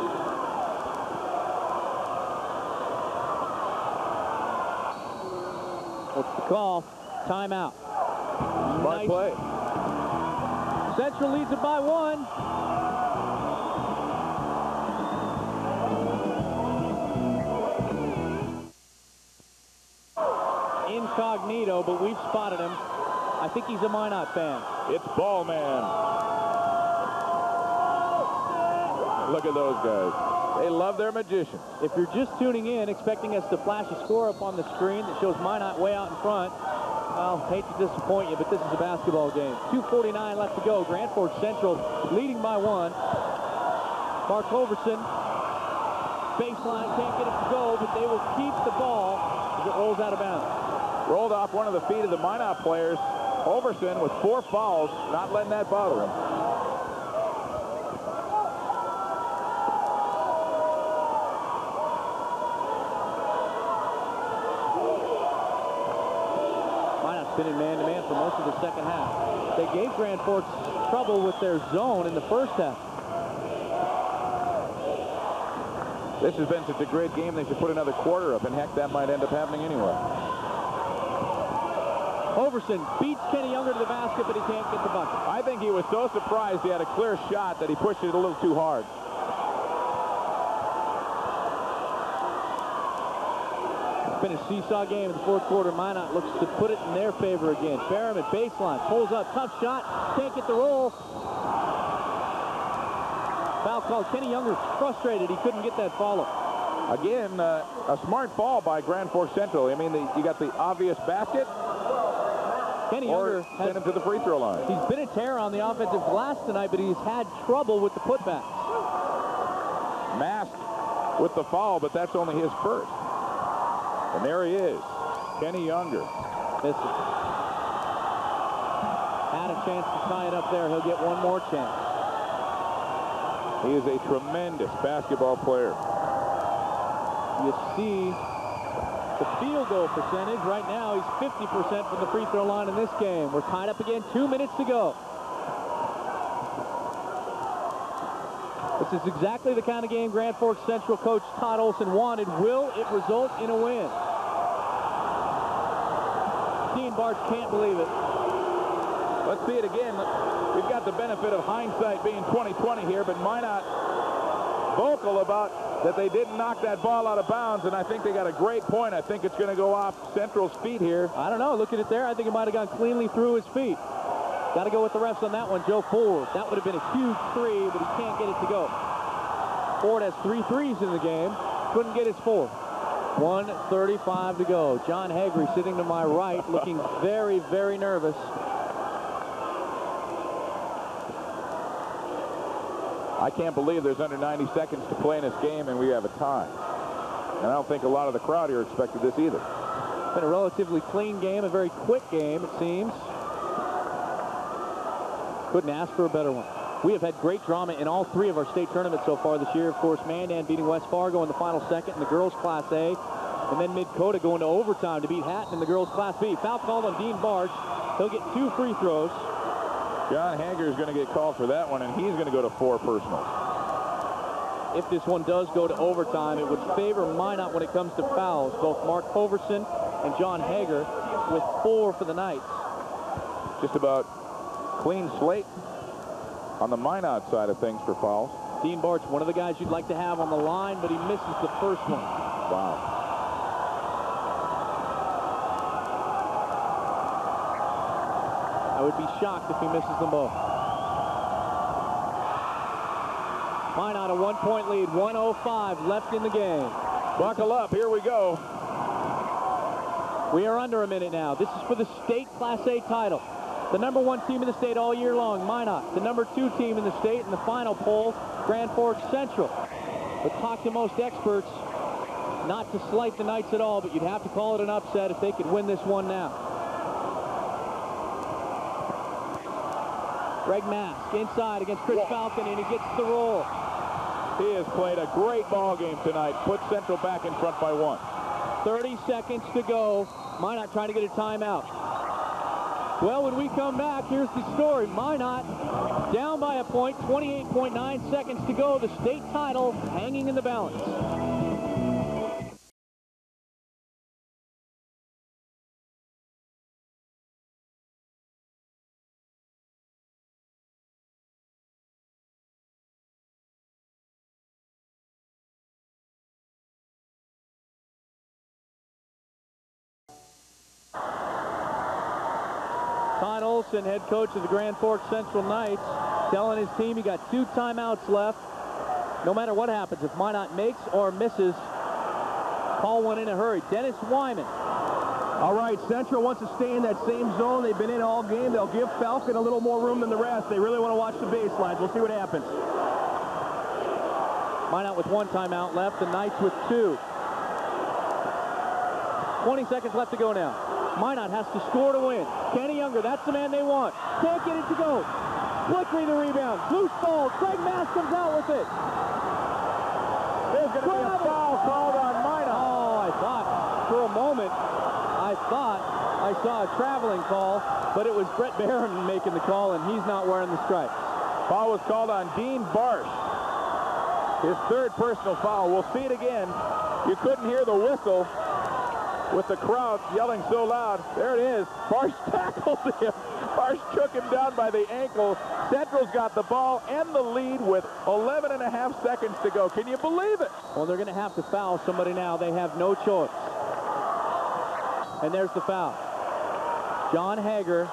What's the call? Timeout. Smart Nice. play. Central leads it by one. Incognito, but we've spotted him. I think he's a Minot fan. It's Ball Man. Look at those guys. They love their magicians. If you're just tuning in, expecting us to flash a score up on the screen that shows Minot way out in front, I'll hate to disappoint you, but this is a basketball game. two forty-nine left to go. Grand Forks Central leading by one. Mark Holverson, baseline, can't get it to go, but they will keep the ball as it rolls out of bounds. Rolled off one of the feet of the Minot players. Holverson with four fouls, not letting that bother him. been in man-to-man for most of the second half. They gave Grand Forks trouble with their zone in the first half. This has been such a great game, they should put another quarter up, and heck, that might end up happening anyway. Overson beats Kenny Younger to the basket, but he can't get the bucket. I think he was so surprised he had a clear shot that he pushed it a little too hard. It's been a seesaw game in the fourth quarter. Minot looks to put it in their favor again. Barham at baseline, pulls up, tough shot, can't get the roll. Foul called. Kenny Younger frustrated. He couldn't get that follow. Again, uh, a smart fall by Grand Forks Central. I mean, the, you got the obvious basket. Kenny or Younger has, send him to the free throw line. He's been a terror on the offensive glass tonight, but he's had trouble with the putbacks. Masked with the foul, but that's only his first. And there he is, Kenny Younger. Misses. Had a chance to tie it up there. He'll get one more chance. He is a tremendous basketball player. You see the field goal percentage. Right now, he's fifty percent from the free throw line in this game. We're tied up again. Two minutes to go. This is exactly the kind of game Grand Forks Central coach Todd Olson wanted. Will it result in a win? Dean Bartz can't believe it. Let's see it again. We've got the benefit of hindsight being twenty twenty here, but Minot vocal about that they didn't knock that ball out of bounds, and I think they got a great point. I think it's going to go off Central's feet here. I don't know. Look at it there. I think it might have gone cleanly through his feet. Got to go with the refs on that one. Joe Ford. That would have been a huge three, but he can't get it to go. Ford has three threes in the game. Couldn't get his fourth. one thirty-five to go. John Haggerty sitting to my right, looking very, very nervous. I can't believe there's under ninety seconds to play in this game and we have a tie. And I don't think a lot of the crowd here expected this either. Been a relatively clean game, a very quick game, it seems. Couldn't ask for a better one. We have had great drama in all three of our state tournaments so far this year. Of course, Mandan beating West Fargo in the final second in the girls' Class A. And then Mid-Dakota going to overtime to beat Hatton in the girls' Class B. Foul called on Dean Bartz. He'll get two free throws. John Hager is going to get called for that one, and he's going to go to four personals. If this one does go to overtime, it would favor Minot when it comes to fouls. Both Mark Hoverson and John Hager with four for the Knights. Just about clean slate on the Minot side of things for fouls. Dean Bartz, one of the guys you'd like to have on the line, but he misses the first one. Wow. I would be shocked if he misses them both. Minot a one-point lead, one oh five left in the game. Buckle up, here we go. We are under a minute now. This is for the state Class A title. The number one team in the state all year long, Minot. The number two team in the state in the final poll, Grand Forks Central. But talk to most experts, not to slight the Knights at all, but you'd have to call it an upset if they could win this one now. Greg Mask inside against Chris Falcon, and he gets the roll. He has played a great ball game tonight. Put Central back in front by one. thirty seconds to go. Minot trying to get a timeout. Well, when we come back, here's the story. Minot down by a point, twenty-eight point nine seconds to go. The state title hanging in the balance. Todd Olson, head coach of the Grand Forks Central Knights, telling his team he got two timeouts left. No matter what happens, if Minot makes or misses, call one in a hurry. Dennis Wyman. All right, Central wants to stay in that same zone. They've been in all game. They'll give Falcon a little more room than the rest. They really want to watch the baselines. We'll see what happens. Minot with one timeout left, the Knights with two. twenty seconds left to go now. Minot has to score to win. Kenny Younger, that's the man they want. Can't get it to go. Flickery the rebound. Loose ball. Craig Mask comes out with it. There's going to be a foul called on Minot. Oh, I thought for a moment, I thought I saw a traveling call, but it was Brett Barron making the call, and he's not wearing the stripes. Foul was called on Dean Barsh. His third personal foul. We'll see it again. You couldn't hear the whistle with the crowd yelling so loud. There it is. Barsh tackled him. Barsh took him down by the ankle. Central's got the ball and the lead with eleven and a half seconds to go. Can you believe it? Well, they're going to have to foul somebody now. They have no choice. And there's the foul. John Hager.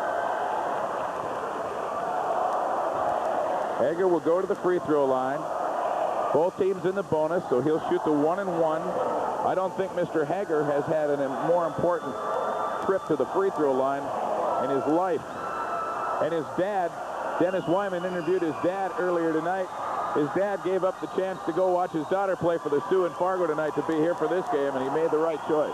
Hager will go to the free throw line. Both teams in the bonus, so he'll shoot the one and one. I don't think Mister Hager has had a more important trip to the free throw line in his life. And his dad, Dennis Wyman, interviewed his dad earlier tonight. His dad gave up the chance to go watch his daughter play for the Sioux in Fargo tonight to be here for this game, and he made the right choice.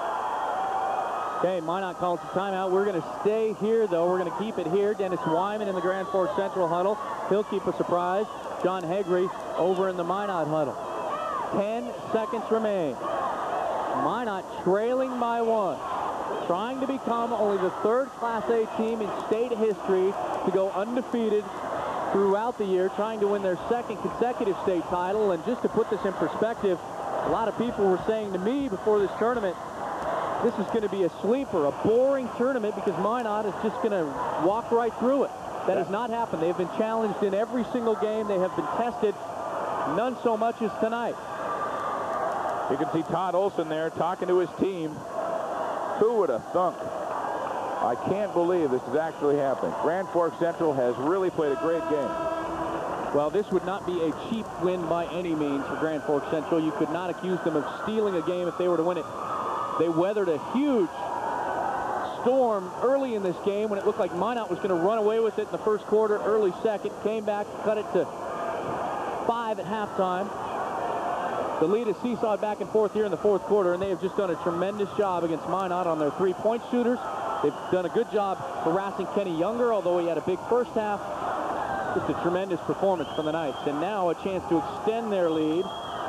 Okay, Minot calls the timeout. We're going to stay here, though. We're going to keep it here. Dennis Wyman in the Grand Forks Central huddle. He'll keep a surprise. John Hagry over in the Minot huddle. Ten seconds remain. Minot trailing by one. Trying to become only the third Class A team in state history to go undefeated throughout the year, trying to win their second consecutive state title. And just to put this in perspective, a lot of people were saying to me before this tournament, this is going to be a sleeper, a boring tournament because Minot is just going to walk right through it. That has not happened. They've been challenged in every single game. They have been tested. None so much as tonight. You can see Todd Olson there talking to his team. Who would have thunk? I can't believe this is actually happening. Grand Forks Central has really played a great game. Well, this would not be a cheap win by any means for Grand Forks Central. You could not accuse them of stealing a game if they were to win it. They weathered a huge storm early in this game when it looked like Minot was going to run away with it in the first quarter, early second, came back, cut it to five at halftime. The lead is seesawed back and forth here in the fourth quarter, and they have just done a tremendous job against Minot on their three-point shooters. They've done a good job harassing Kenny Younger, although he had a big first half. Just a tremendous performance from the Knights. And now a chance to extend their lead.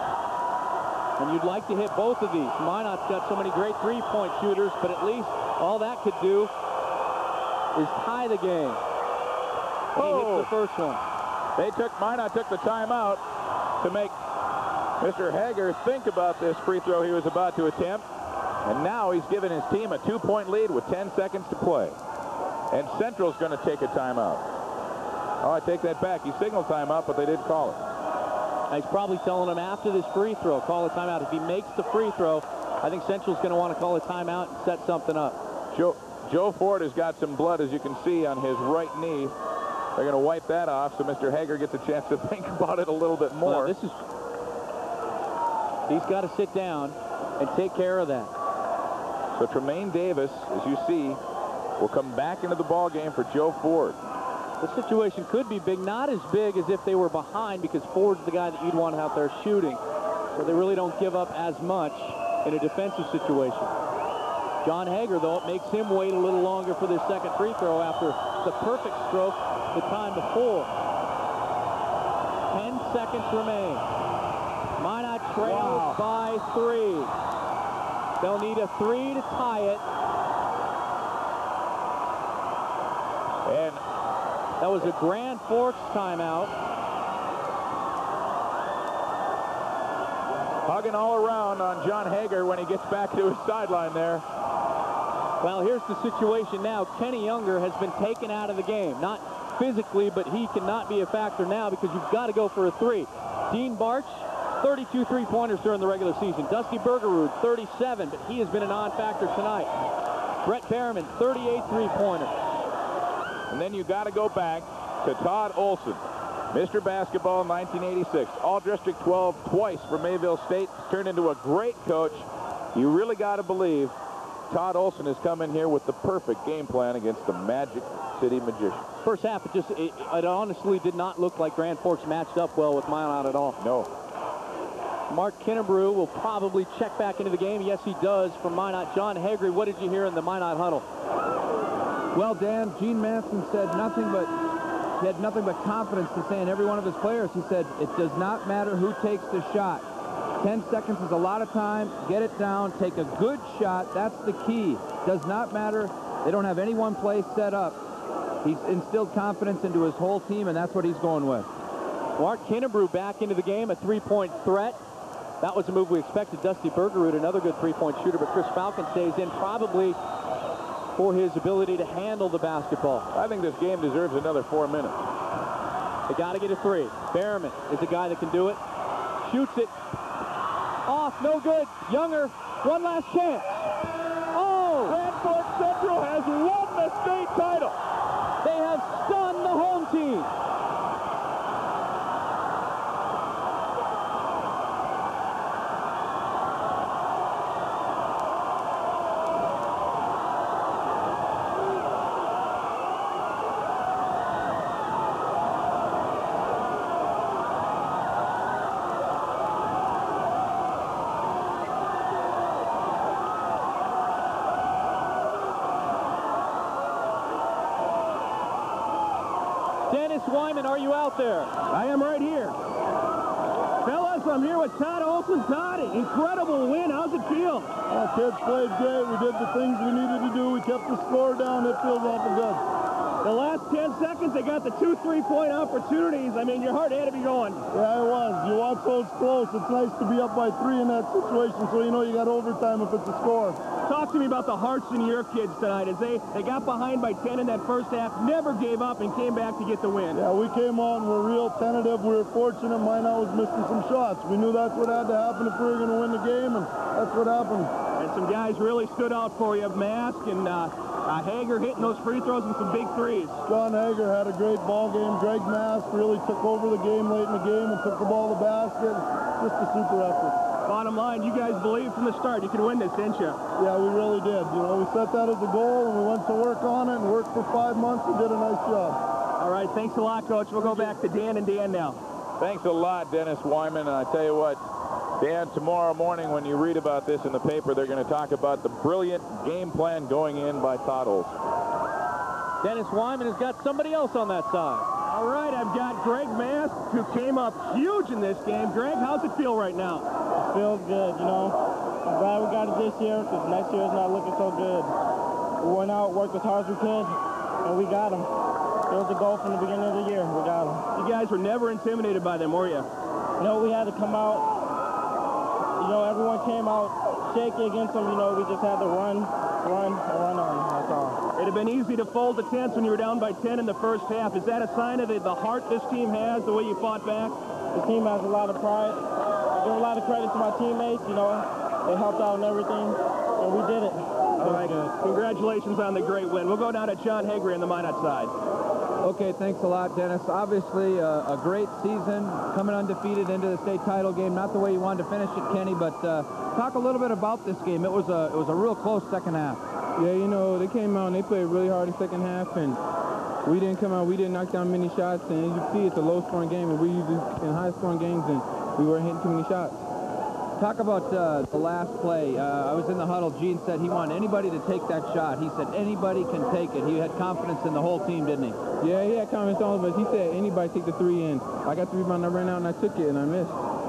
And you'd like to hit both of these. Minot's got so many great three-point shooters, but at least all that could do is tie the game. And he hits the first one. They took, Minot took the timeout to make Mister Hager think about this free throw he was about to attempt. And now he's given his team a two-point lead with ten seconds to play. And Central's going to take a timeout. Oh, I take that back. He signaled timeout, but they didn't call it. He's probably telling him after this free throw, call a timeout. If he makes the free throw, I think Central's going to want to call a timeout and set something up. Joe, Joe Ford has got some blood, as you can see, on his right knee. They're going to wipe that off, so Mister Hager gets a chance to think about it a little bit more. Well, this is, he's got to sit down and take care of that. So Tremaine Davis, as you see, will come back into the ball game for Joe Ford. The situation could be big, not as big as if they were behind, because Ford's the guy that you'd want out there shooting. So they really don't give up as much in a defensive situation. John Hager, though, it makes him wait a little longer for this second free throw after the perfect stroke the time before. Ten seconds remain. Minot trails wow. by three. They'll need a three to tie it. And that was a Grand Forks timeout. Hugging all around on John Hager when he gets back to his sideline there. Well, here's the situation now. Kenny Younger has been taken out of the game. Not physically, but he cannot be a factor now because you've got to go for a three. Dean Barch, thirty-two three-pointers during the regular season. Dusty Bergerud, thirty-seven, but he has been a non-factor tonight. Brett Behrman, thirty-eight three-pointers. And then you got to go back to Todd Olson, Mister Basketball in nineteen eighty-six. All-District twelve twice for Mayville State. Turned into a great coach. You really got to believe Todd Olson has come in here with the perfect game plan against the Magic City Magicians. First half, it just it, it honestly did not look like Grand Forks matched up well with Minot at all. No. Mark Kinnebrew will probably check back into the game. Yes, he does for Minot. John Hagry, what did you hear in the Minot huddle? Well, Dan, Gene Manson said nothing but, he had nothing but confidence to say in every one of his players. He said, it does not matter who takes the shot. ten seconds is a lot of time. Get it down. Take a good shot. That's the key. Does not matter. They don't have any one play set up. He's instilled confidence into his whole team, and that's what he's going with. Mark Kinnebrew back into the game, a three-point threat. That was a move we expected. Dusty Bergerud, another good three-point shooter, but Chris Falcon stays in probably for his ability to handle the basketball. I think this game deserves another four minutes. They got to get a three. Behrman is a guy that can do it. Shoots it. Off, no good. Younger, one last chance. Oh! Grand Forks Central has won the state title. They have stunned the home team. Wyman, are you out there? I am right here. Fellas, I'm here with Todd Olson. Todd, incredible win. How's it feel? Well, kids played great. We did the things we needed to do. We kept the score down. It feels awful good. The last ten seconds, they got the two three-point opportunities. I mean, your heart had to be going. Yeah, it was. You watch those close. It's nice to be up by three in that situation, so you know you got overtime if it's a score. Talk to me about the hearts in your kids tonight as they, they got behind by ten in that first half, never gave up, and came back to get the win. Yeah, we came on, we're real tentative. We were fortunate Minot was missing some shots. We knew that's what had to happen if we were going to win the game, and that's what happened. And some guys really stood out for you, Mask and uh, uh, Hager hitting those free throws and some big threes. John Hager had a great ball game. Greg Mask really took over the game late in the game and took the ball to the basket. Just a super effort. Bottom line, you guys believed from the start you could win this, didn't you? Yeah, we really did. You know, we set that as a goal, and we went to work on it and worked for five months and did a nice job. All right, thanks a lot, Coach. We'll go back to Dan and Dan now. Thanks a lot, Dennis Wyman. And I tell you what, Dan, tomorrow morning when you read about this in the paper, they're going to talk about the brilliant game plan going in by Todd Olson. Dennis Wyman has got somebody else on that side. All right, I've got Greg Mask, who came up huge in this game. Greg, how's it feel right now? It feels good, you know. I'm glad we got it this year, because next year is not looking so good. We went out, worked as hard as we could, and we got them. It was the goal from the beginning of the year. We got them. You guys were never intimidated by them, were you? You know, we had to come out. You know, everyone came out shaky against them. You know, we just had to run, run, and run on them. That's all. It had been easy to fold the tents when you were down by ten in the first half. Is that a sign of the, the heart this team has, the way you fought back? The team has a lot of pride. I give a lot of credit to my teammates. You know, they helped out and everything, and we did it. All right, good. Congratulations on the great win. We'll go down to John Hager on the Minot side. Okay, thanks a lot, Dennis. Obviously, uh, a great season, coming undefeated into the state title game. Not the way you wanted to finish it, Kenny, but uh, talk a little bit about this game. It was a it was a real close second half. Yeah, you know, they came out and they played really hard in the second half, and we didn't come out, we didn't knock down many shots, and as you see, it's a low-scoring game, and we usually in high-scoring games, and we weren't hitting too many shots. Talk about uh, the last play. Uh, I was in the huddle. Gene said he wanted anybody to take that shot. He said anybody can take it. He had confidence in the whole team, didn't he? Yeah, he had confidence in all of us. He said anybody take the three in. I got the rebound, I ran out, and I took it, and I missed.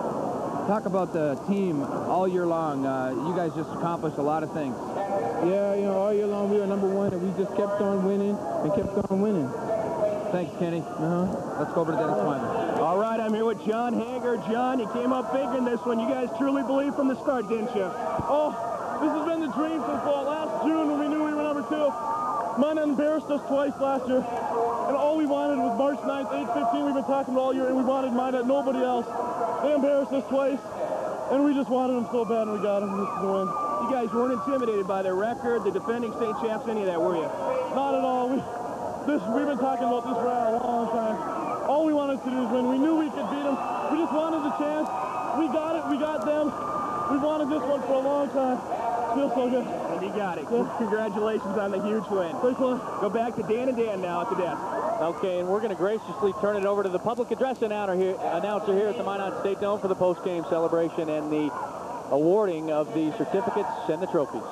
Talk about the team all year long. Uh, you guys just accomplished a lot of things. Yeah, you know, all year long we were number one, and we just kept on winning and kept on winning. Thanks, Kenny. Uh-huh. Let's go over to Dennis Wyman. All right, I'm here with John Hager. John, you came up big in this one. You guys truly believed from the start, didn't you? Oh, this has been the dream since uh, last June when we knew we were number two. Minot embarrassed us twice last year, and all we wanted was March ninth, eight fifteen. We've been talking all year, and we wanted Minot, nobody else. They embarrassed us twice, and we just wanted them so bad, and we got them. This is the win. You guys weren't intimidated by their record, the defending state champs, any of that, were you? Not at all. We, this, we've been talking about this for a long time. All we wanted to do is win. We knew we could beat them. We just wanted the chance. We got it. We got them. We wanted this one for a long time. Feels so good. And you got it. Yeah. Congratulations on the huge win. Thanks a lot. Go back to Dan and Dan now at the desk. Okay, and we're going to graciously turn it over to the public address announcer here, announcer here at the Minot State Dome for the post-game celebration and the awarding of the certificates and the trophies.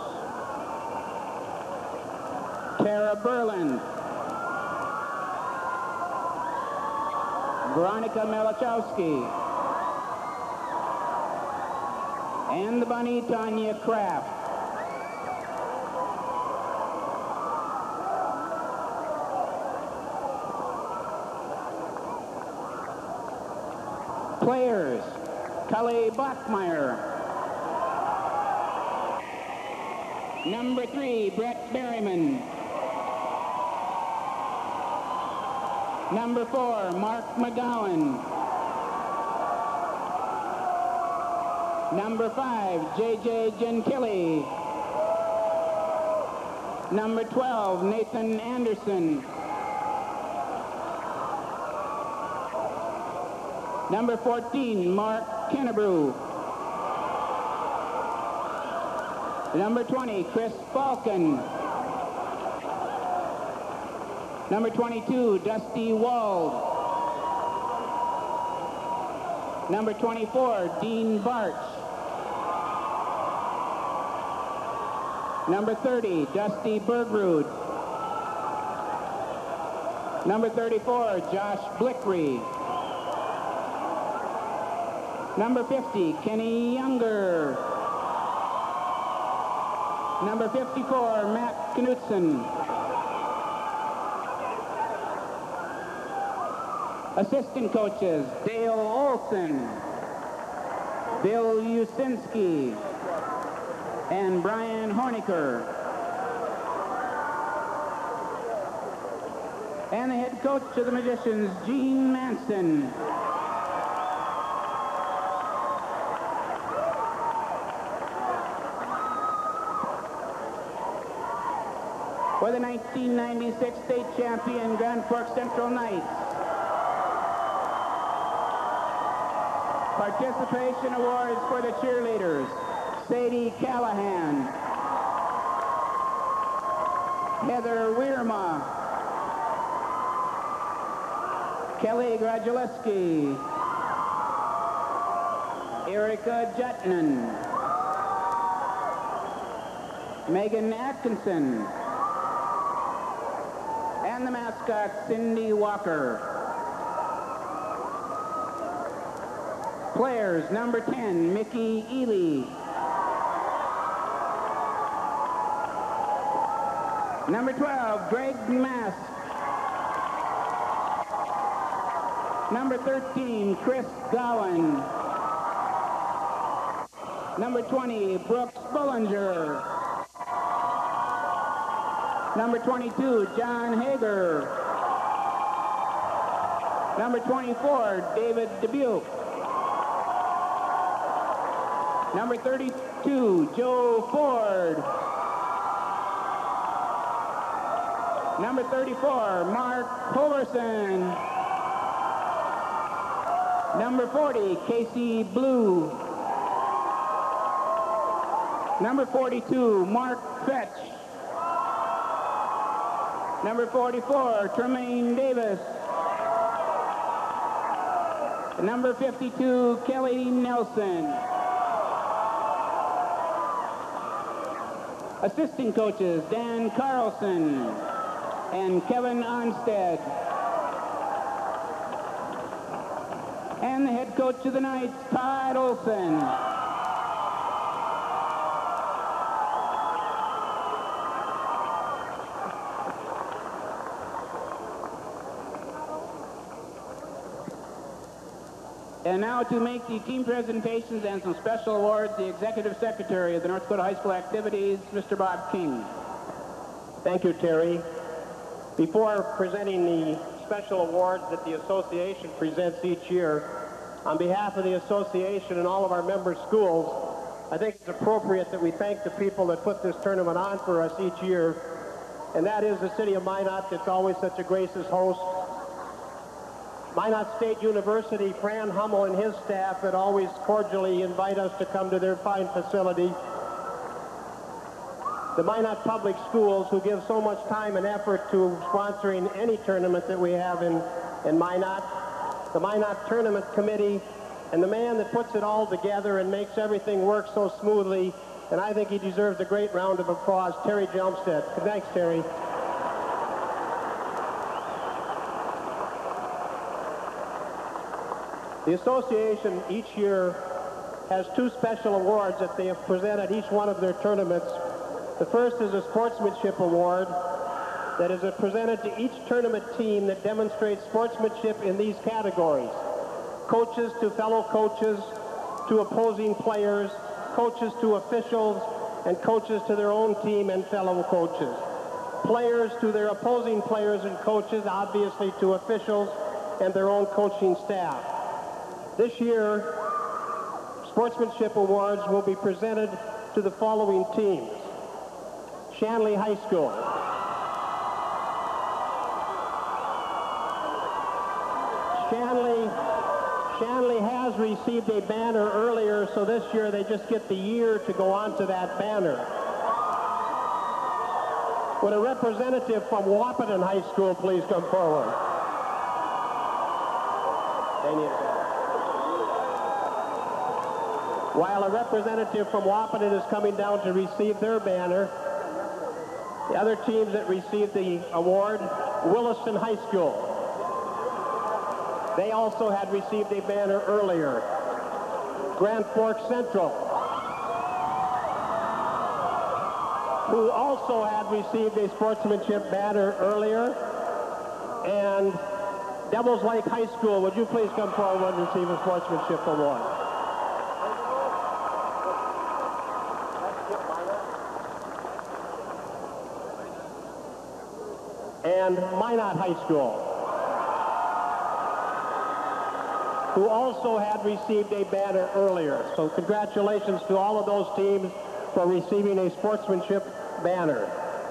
Tara Berlin. Veronica Melachowski. And the bunny, Tanya Kraft. Players, Kelly Bachmeyer. Number three, Brett Berryman. Number four, Mark McGowan. Number five, J J Gentili. Number twelve, Nathan Anderson. Number fourteen, Mark Kennebrew. Number twenty, Chris Falcon. Number twenty-two, Dusty Wald. Number twenty-four, Dean Barch. Number thirty, Dusty Bergrud. Number thirty-four, Josh Blickery. Number fifty, Kenny Younger. Number fifty-four, Matt Knutson. Assistant coaches, Dale Olson, Bill Usinski, and Brian Horniker. And the head coach of the Magicians, Gene Manson. For the nineteen ninety-six state champion Grand Forks Central Knights. Participation awards for the cheerleaders. Sadie Callahan, Heather Weirma, Kelly Graduleski, Erica Jutman, Megan Atkinson, and the mascot, Cindy Walker. Players, number ten, Mickey Ely. Number twelve, Greg Mask. Number thirteen, Chris Gowan. Number twenty, Brooks Bullinger. Number twenty-two, John Hager. Number twenty-four, David Dubuque. Number thirty-two, Joe Ford. Number thirty-four, Mark Hoverson. Number forty, Casey Blue. Number forty-two, Mark Fetch. Number forty-four, Tremaine Davis. Number fifty-two, Kelly Nelson. Assistant coaches, Dan Carlson and Kevin Onstead. And the head coach of the Knights, Todd Olson. And now to make the team presentations and some special awards, the Executive Secretary of the North Dakota High School Activities, Mister Bob King. Thank you, Terry. Before presenting the special awards that the association presents each year, on behalf of the association and all of our member schools, I think it's appropriate that we thank the people that put this tournament on for us each year, and that is the city of Minot that's always such a gracious host. Minot State University, Fran Hummel and his staff that always cordially invite us to come to their fine facility. The Minot Public Schools, who give so much time and effort to sponsoring any tournament that we have in, in Minot. The Minot Tournament Committee, and the man that puts it all together and makes everything work so smoothly, and I think he deserves a great round of applause, Terry Jelmstead. Thanks, Terry. The association each year has two special awards that they have presented each one of their tournaments. The first is a sportsmanship award that is presented to each tournament team that demonstrates sportsmanship in these categories. Coaches to fellow coaches, to opposing players, coaches to officials, and coaches to their own team and fellow coaches. Players to their opposing players and coaches, obviously to officials and their own coaching staff. This year, sportsmanship awards will be presented to the following teams. Shanley High School. Shanley, Shanley has received a banner earlier, so this year they just get the year to go onto that banner. Would a representative from Wahpeton High School please come forward? They need a banner. While a representative from Wahpeton is coming down to receive their banner, the other teams that received the award, Williston High School. They also had received a banner earlier. Grand Forks Central, who also had received a sportsmanship banner earlier. And Devils Lake High School, would you please come forward and receive a sportsmanship award? And Minot High School, who also had received a banner earlier. So congratulations to all of those teams for receiving a sportsmanship banner.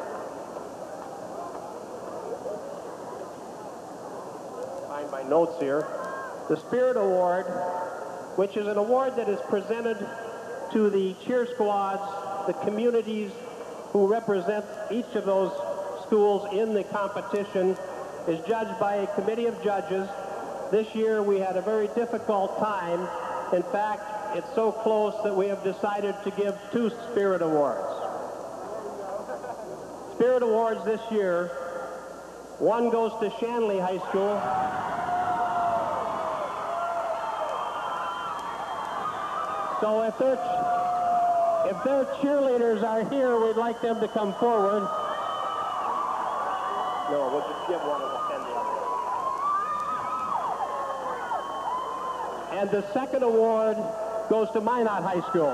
Find my notes here. The Spirit Award, which is an award that is presented to the cheer squads, the communities who represent each of those schools in the competition, is judged by a committee of judges. This year we had a very difficult time. In fact, it's so close that we have decided to give two Spirit Awards. Spirit Awards this year, one goes to Shanley High School. So if their, if their cheerleaders are here, we'd like them to come forward. No, we'll just give one and we'll send the other. And the second award goes to Minot High School.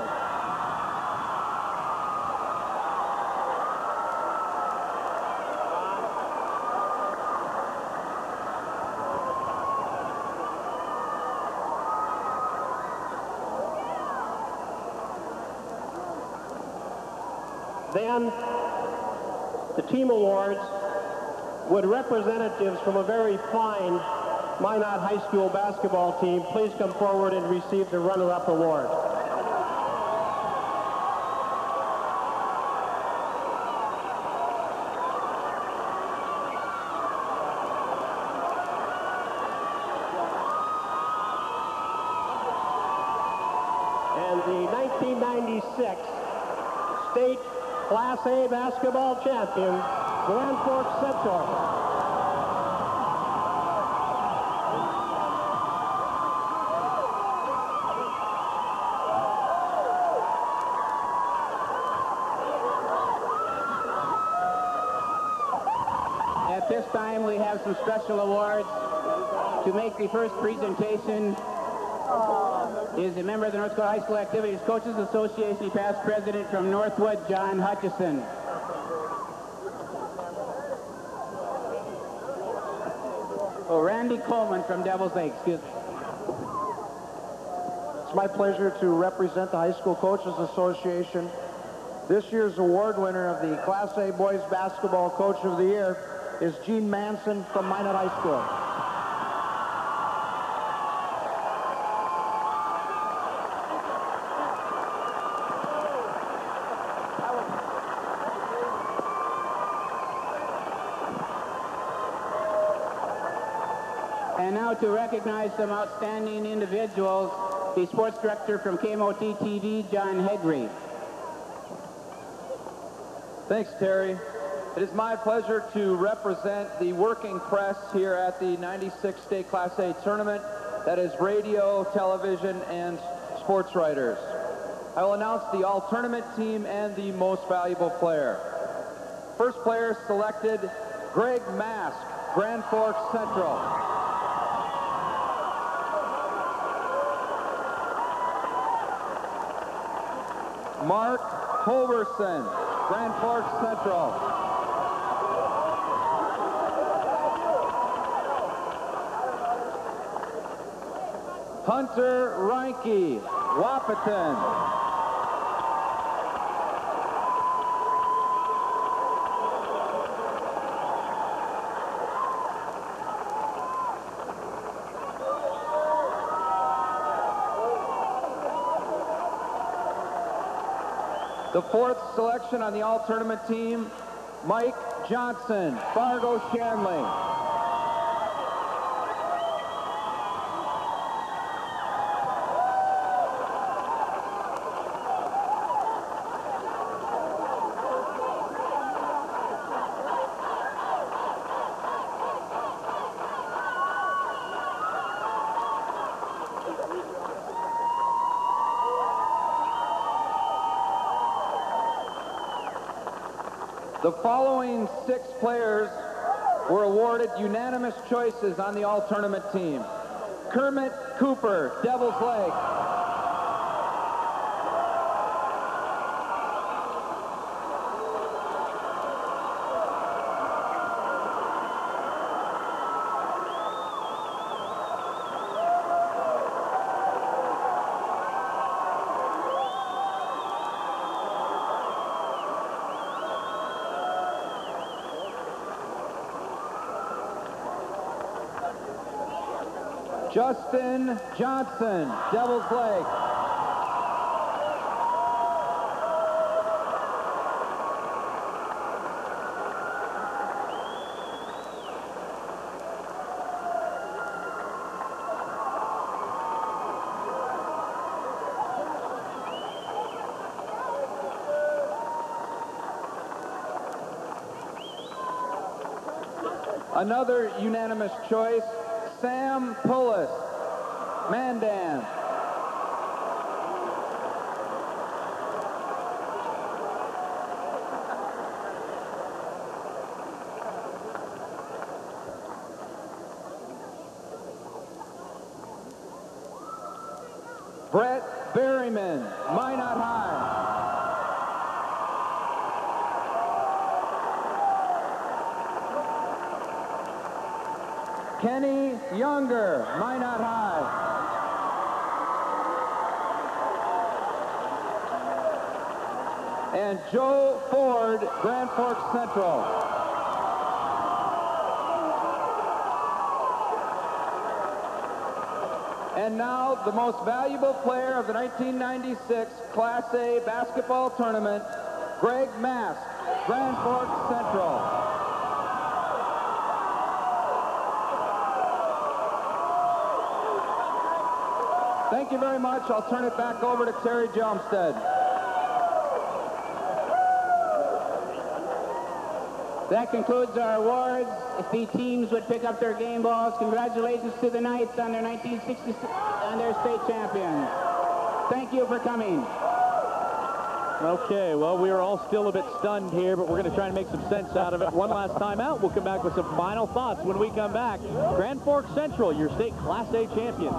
Then the team awards, would representatives from a very fine Minot High School basketball team please come forward and receive the runner-up award. And the nineteen ninety-six state Class A basketball champion, Grand Forks Central. At this time, we have some special awards. To make the first presentation is a member of the North Dakota High School Activities Coaches Association, past president from Northwood, John Hutchison. Oh, Randy Coleman from Devils Lake, excuse me. It's my pleasure to represent the High School Coaches Association. This year's award winner of the Class A Boys Basketball Coach of the Year is Gene Manson from Minot High School. And now to recognize some outstanding individuals, the sports director from K M O T T V, John Hegre. Thanks, Terry. It is my pleasure to represent the working press here at the ninety-six State Class A Tournament. That is radio, television, and sports writers. I will announce the all-tournament team and the most valuable player. First player selected, Greg Mask, Grand Forks Central. Mark Holverson, Grand Forks Central. Hunter Reinke, Wahpeton. The fourth selection on the all-tournament team, Mike Johnson, Fargo Shanley. The following six players were awarded unanimous choices on the all-tournament team. Kermit Cooper, Devil's Lake. Justin Johnson, Devil's Lake. Another unanimous choice, Sam Pullis, Mandan. Brett Berryman, Minot High. Kenny Younger, Minot High. And Joe Ford, Grand Forks Central. And now the most valuable player of the nineteen ninety-six Class A basketball tournament, Greg Mask, Grand Forks Central. Thank you very much. I'll turn it back over to Terry Jelmstead. That concludes our awards. If the teams would pick up their game balls, congratulations to the Knights on their nineteen sixty-six on their state champions. Thank you for coming. Okay, well, we are all still a bit stunned here, but we're going to try and make some sense out of it. One last time out. We'll come back with some final thoughts when we come back. Grand Forks Central, your state Class A champions.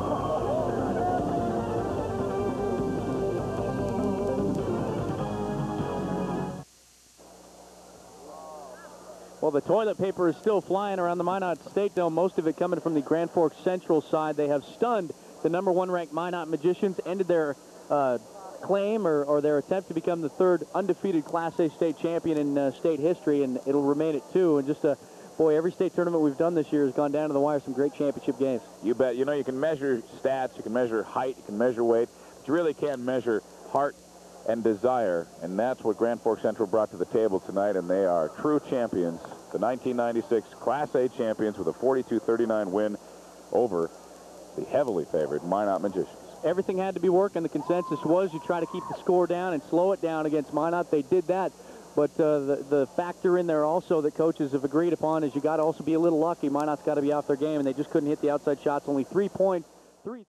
Well, the toilet paper is still flying around the Minot State Dome, most of it coming from the Grand Forks Central side. They have stunned the number one ranked Minot Magicians, ended their uh, claim or, or their attempt to become the third undefeated Class A state champion in uh, state history, and it'll remain at two. And just a, boy, every state tournament we've done this year has gone down to the wire, some great championship games. You bet. You know, you can measure stats, you can measure height, you can measure weight, but you really can't measure heart and desire, and that's what Grand Forks Central brought to the table tonight, and they are true champions, the nineteen ninety-six Class A champions with a forty-two thirty-nine win over the heavily favored Minot Magicians. Everything had to be working. The consensus was you try to keep the score down and slow it down against Minot. They did that, but uh, the, the factor in there also that coaches have agreed upon is you got to also be a little lucky. Minot's got to be off their game, and they just couldn't hit the outside shots. Only three points. Three.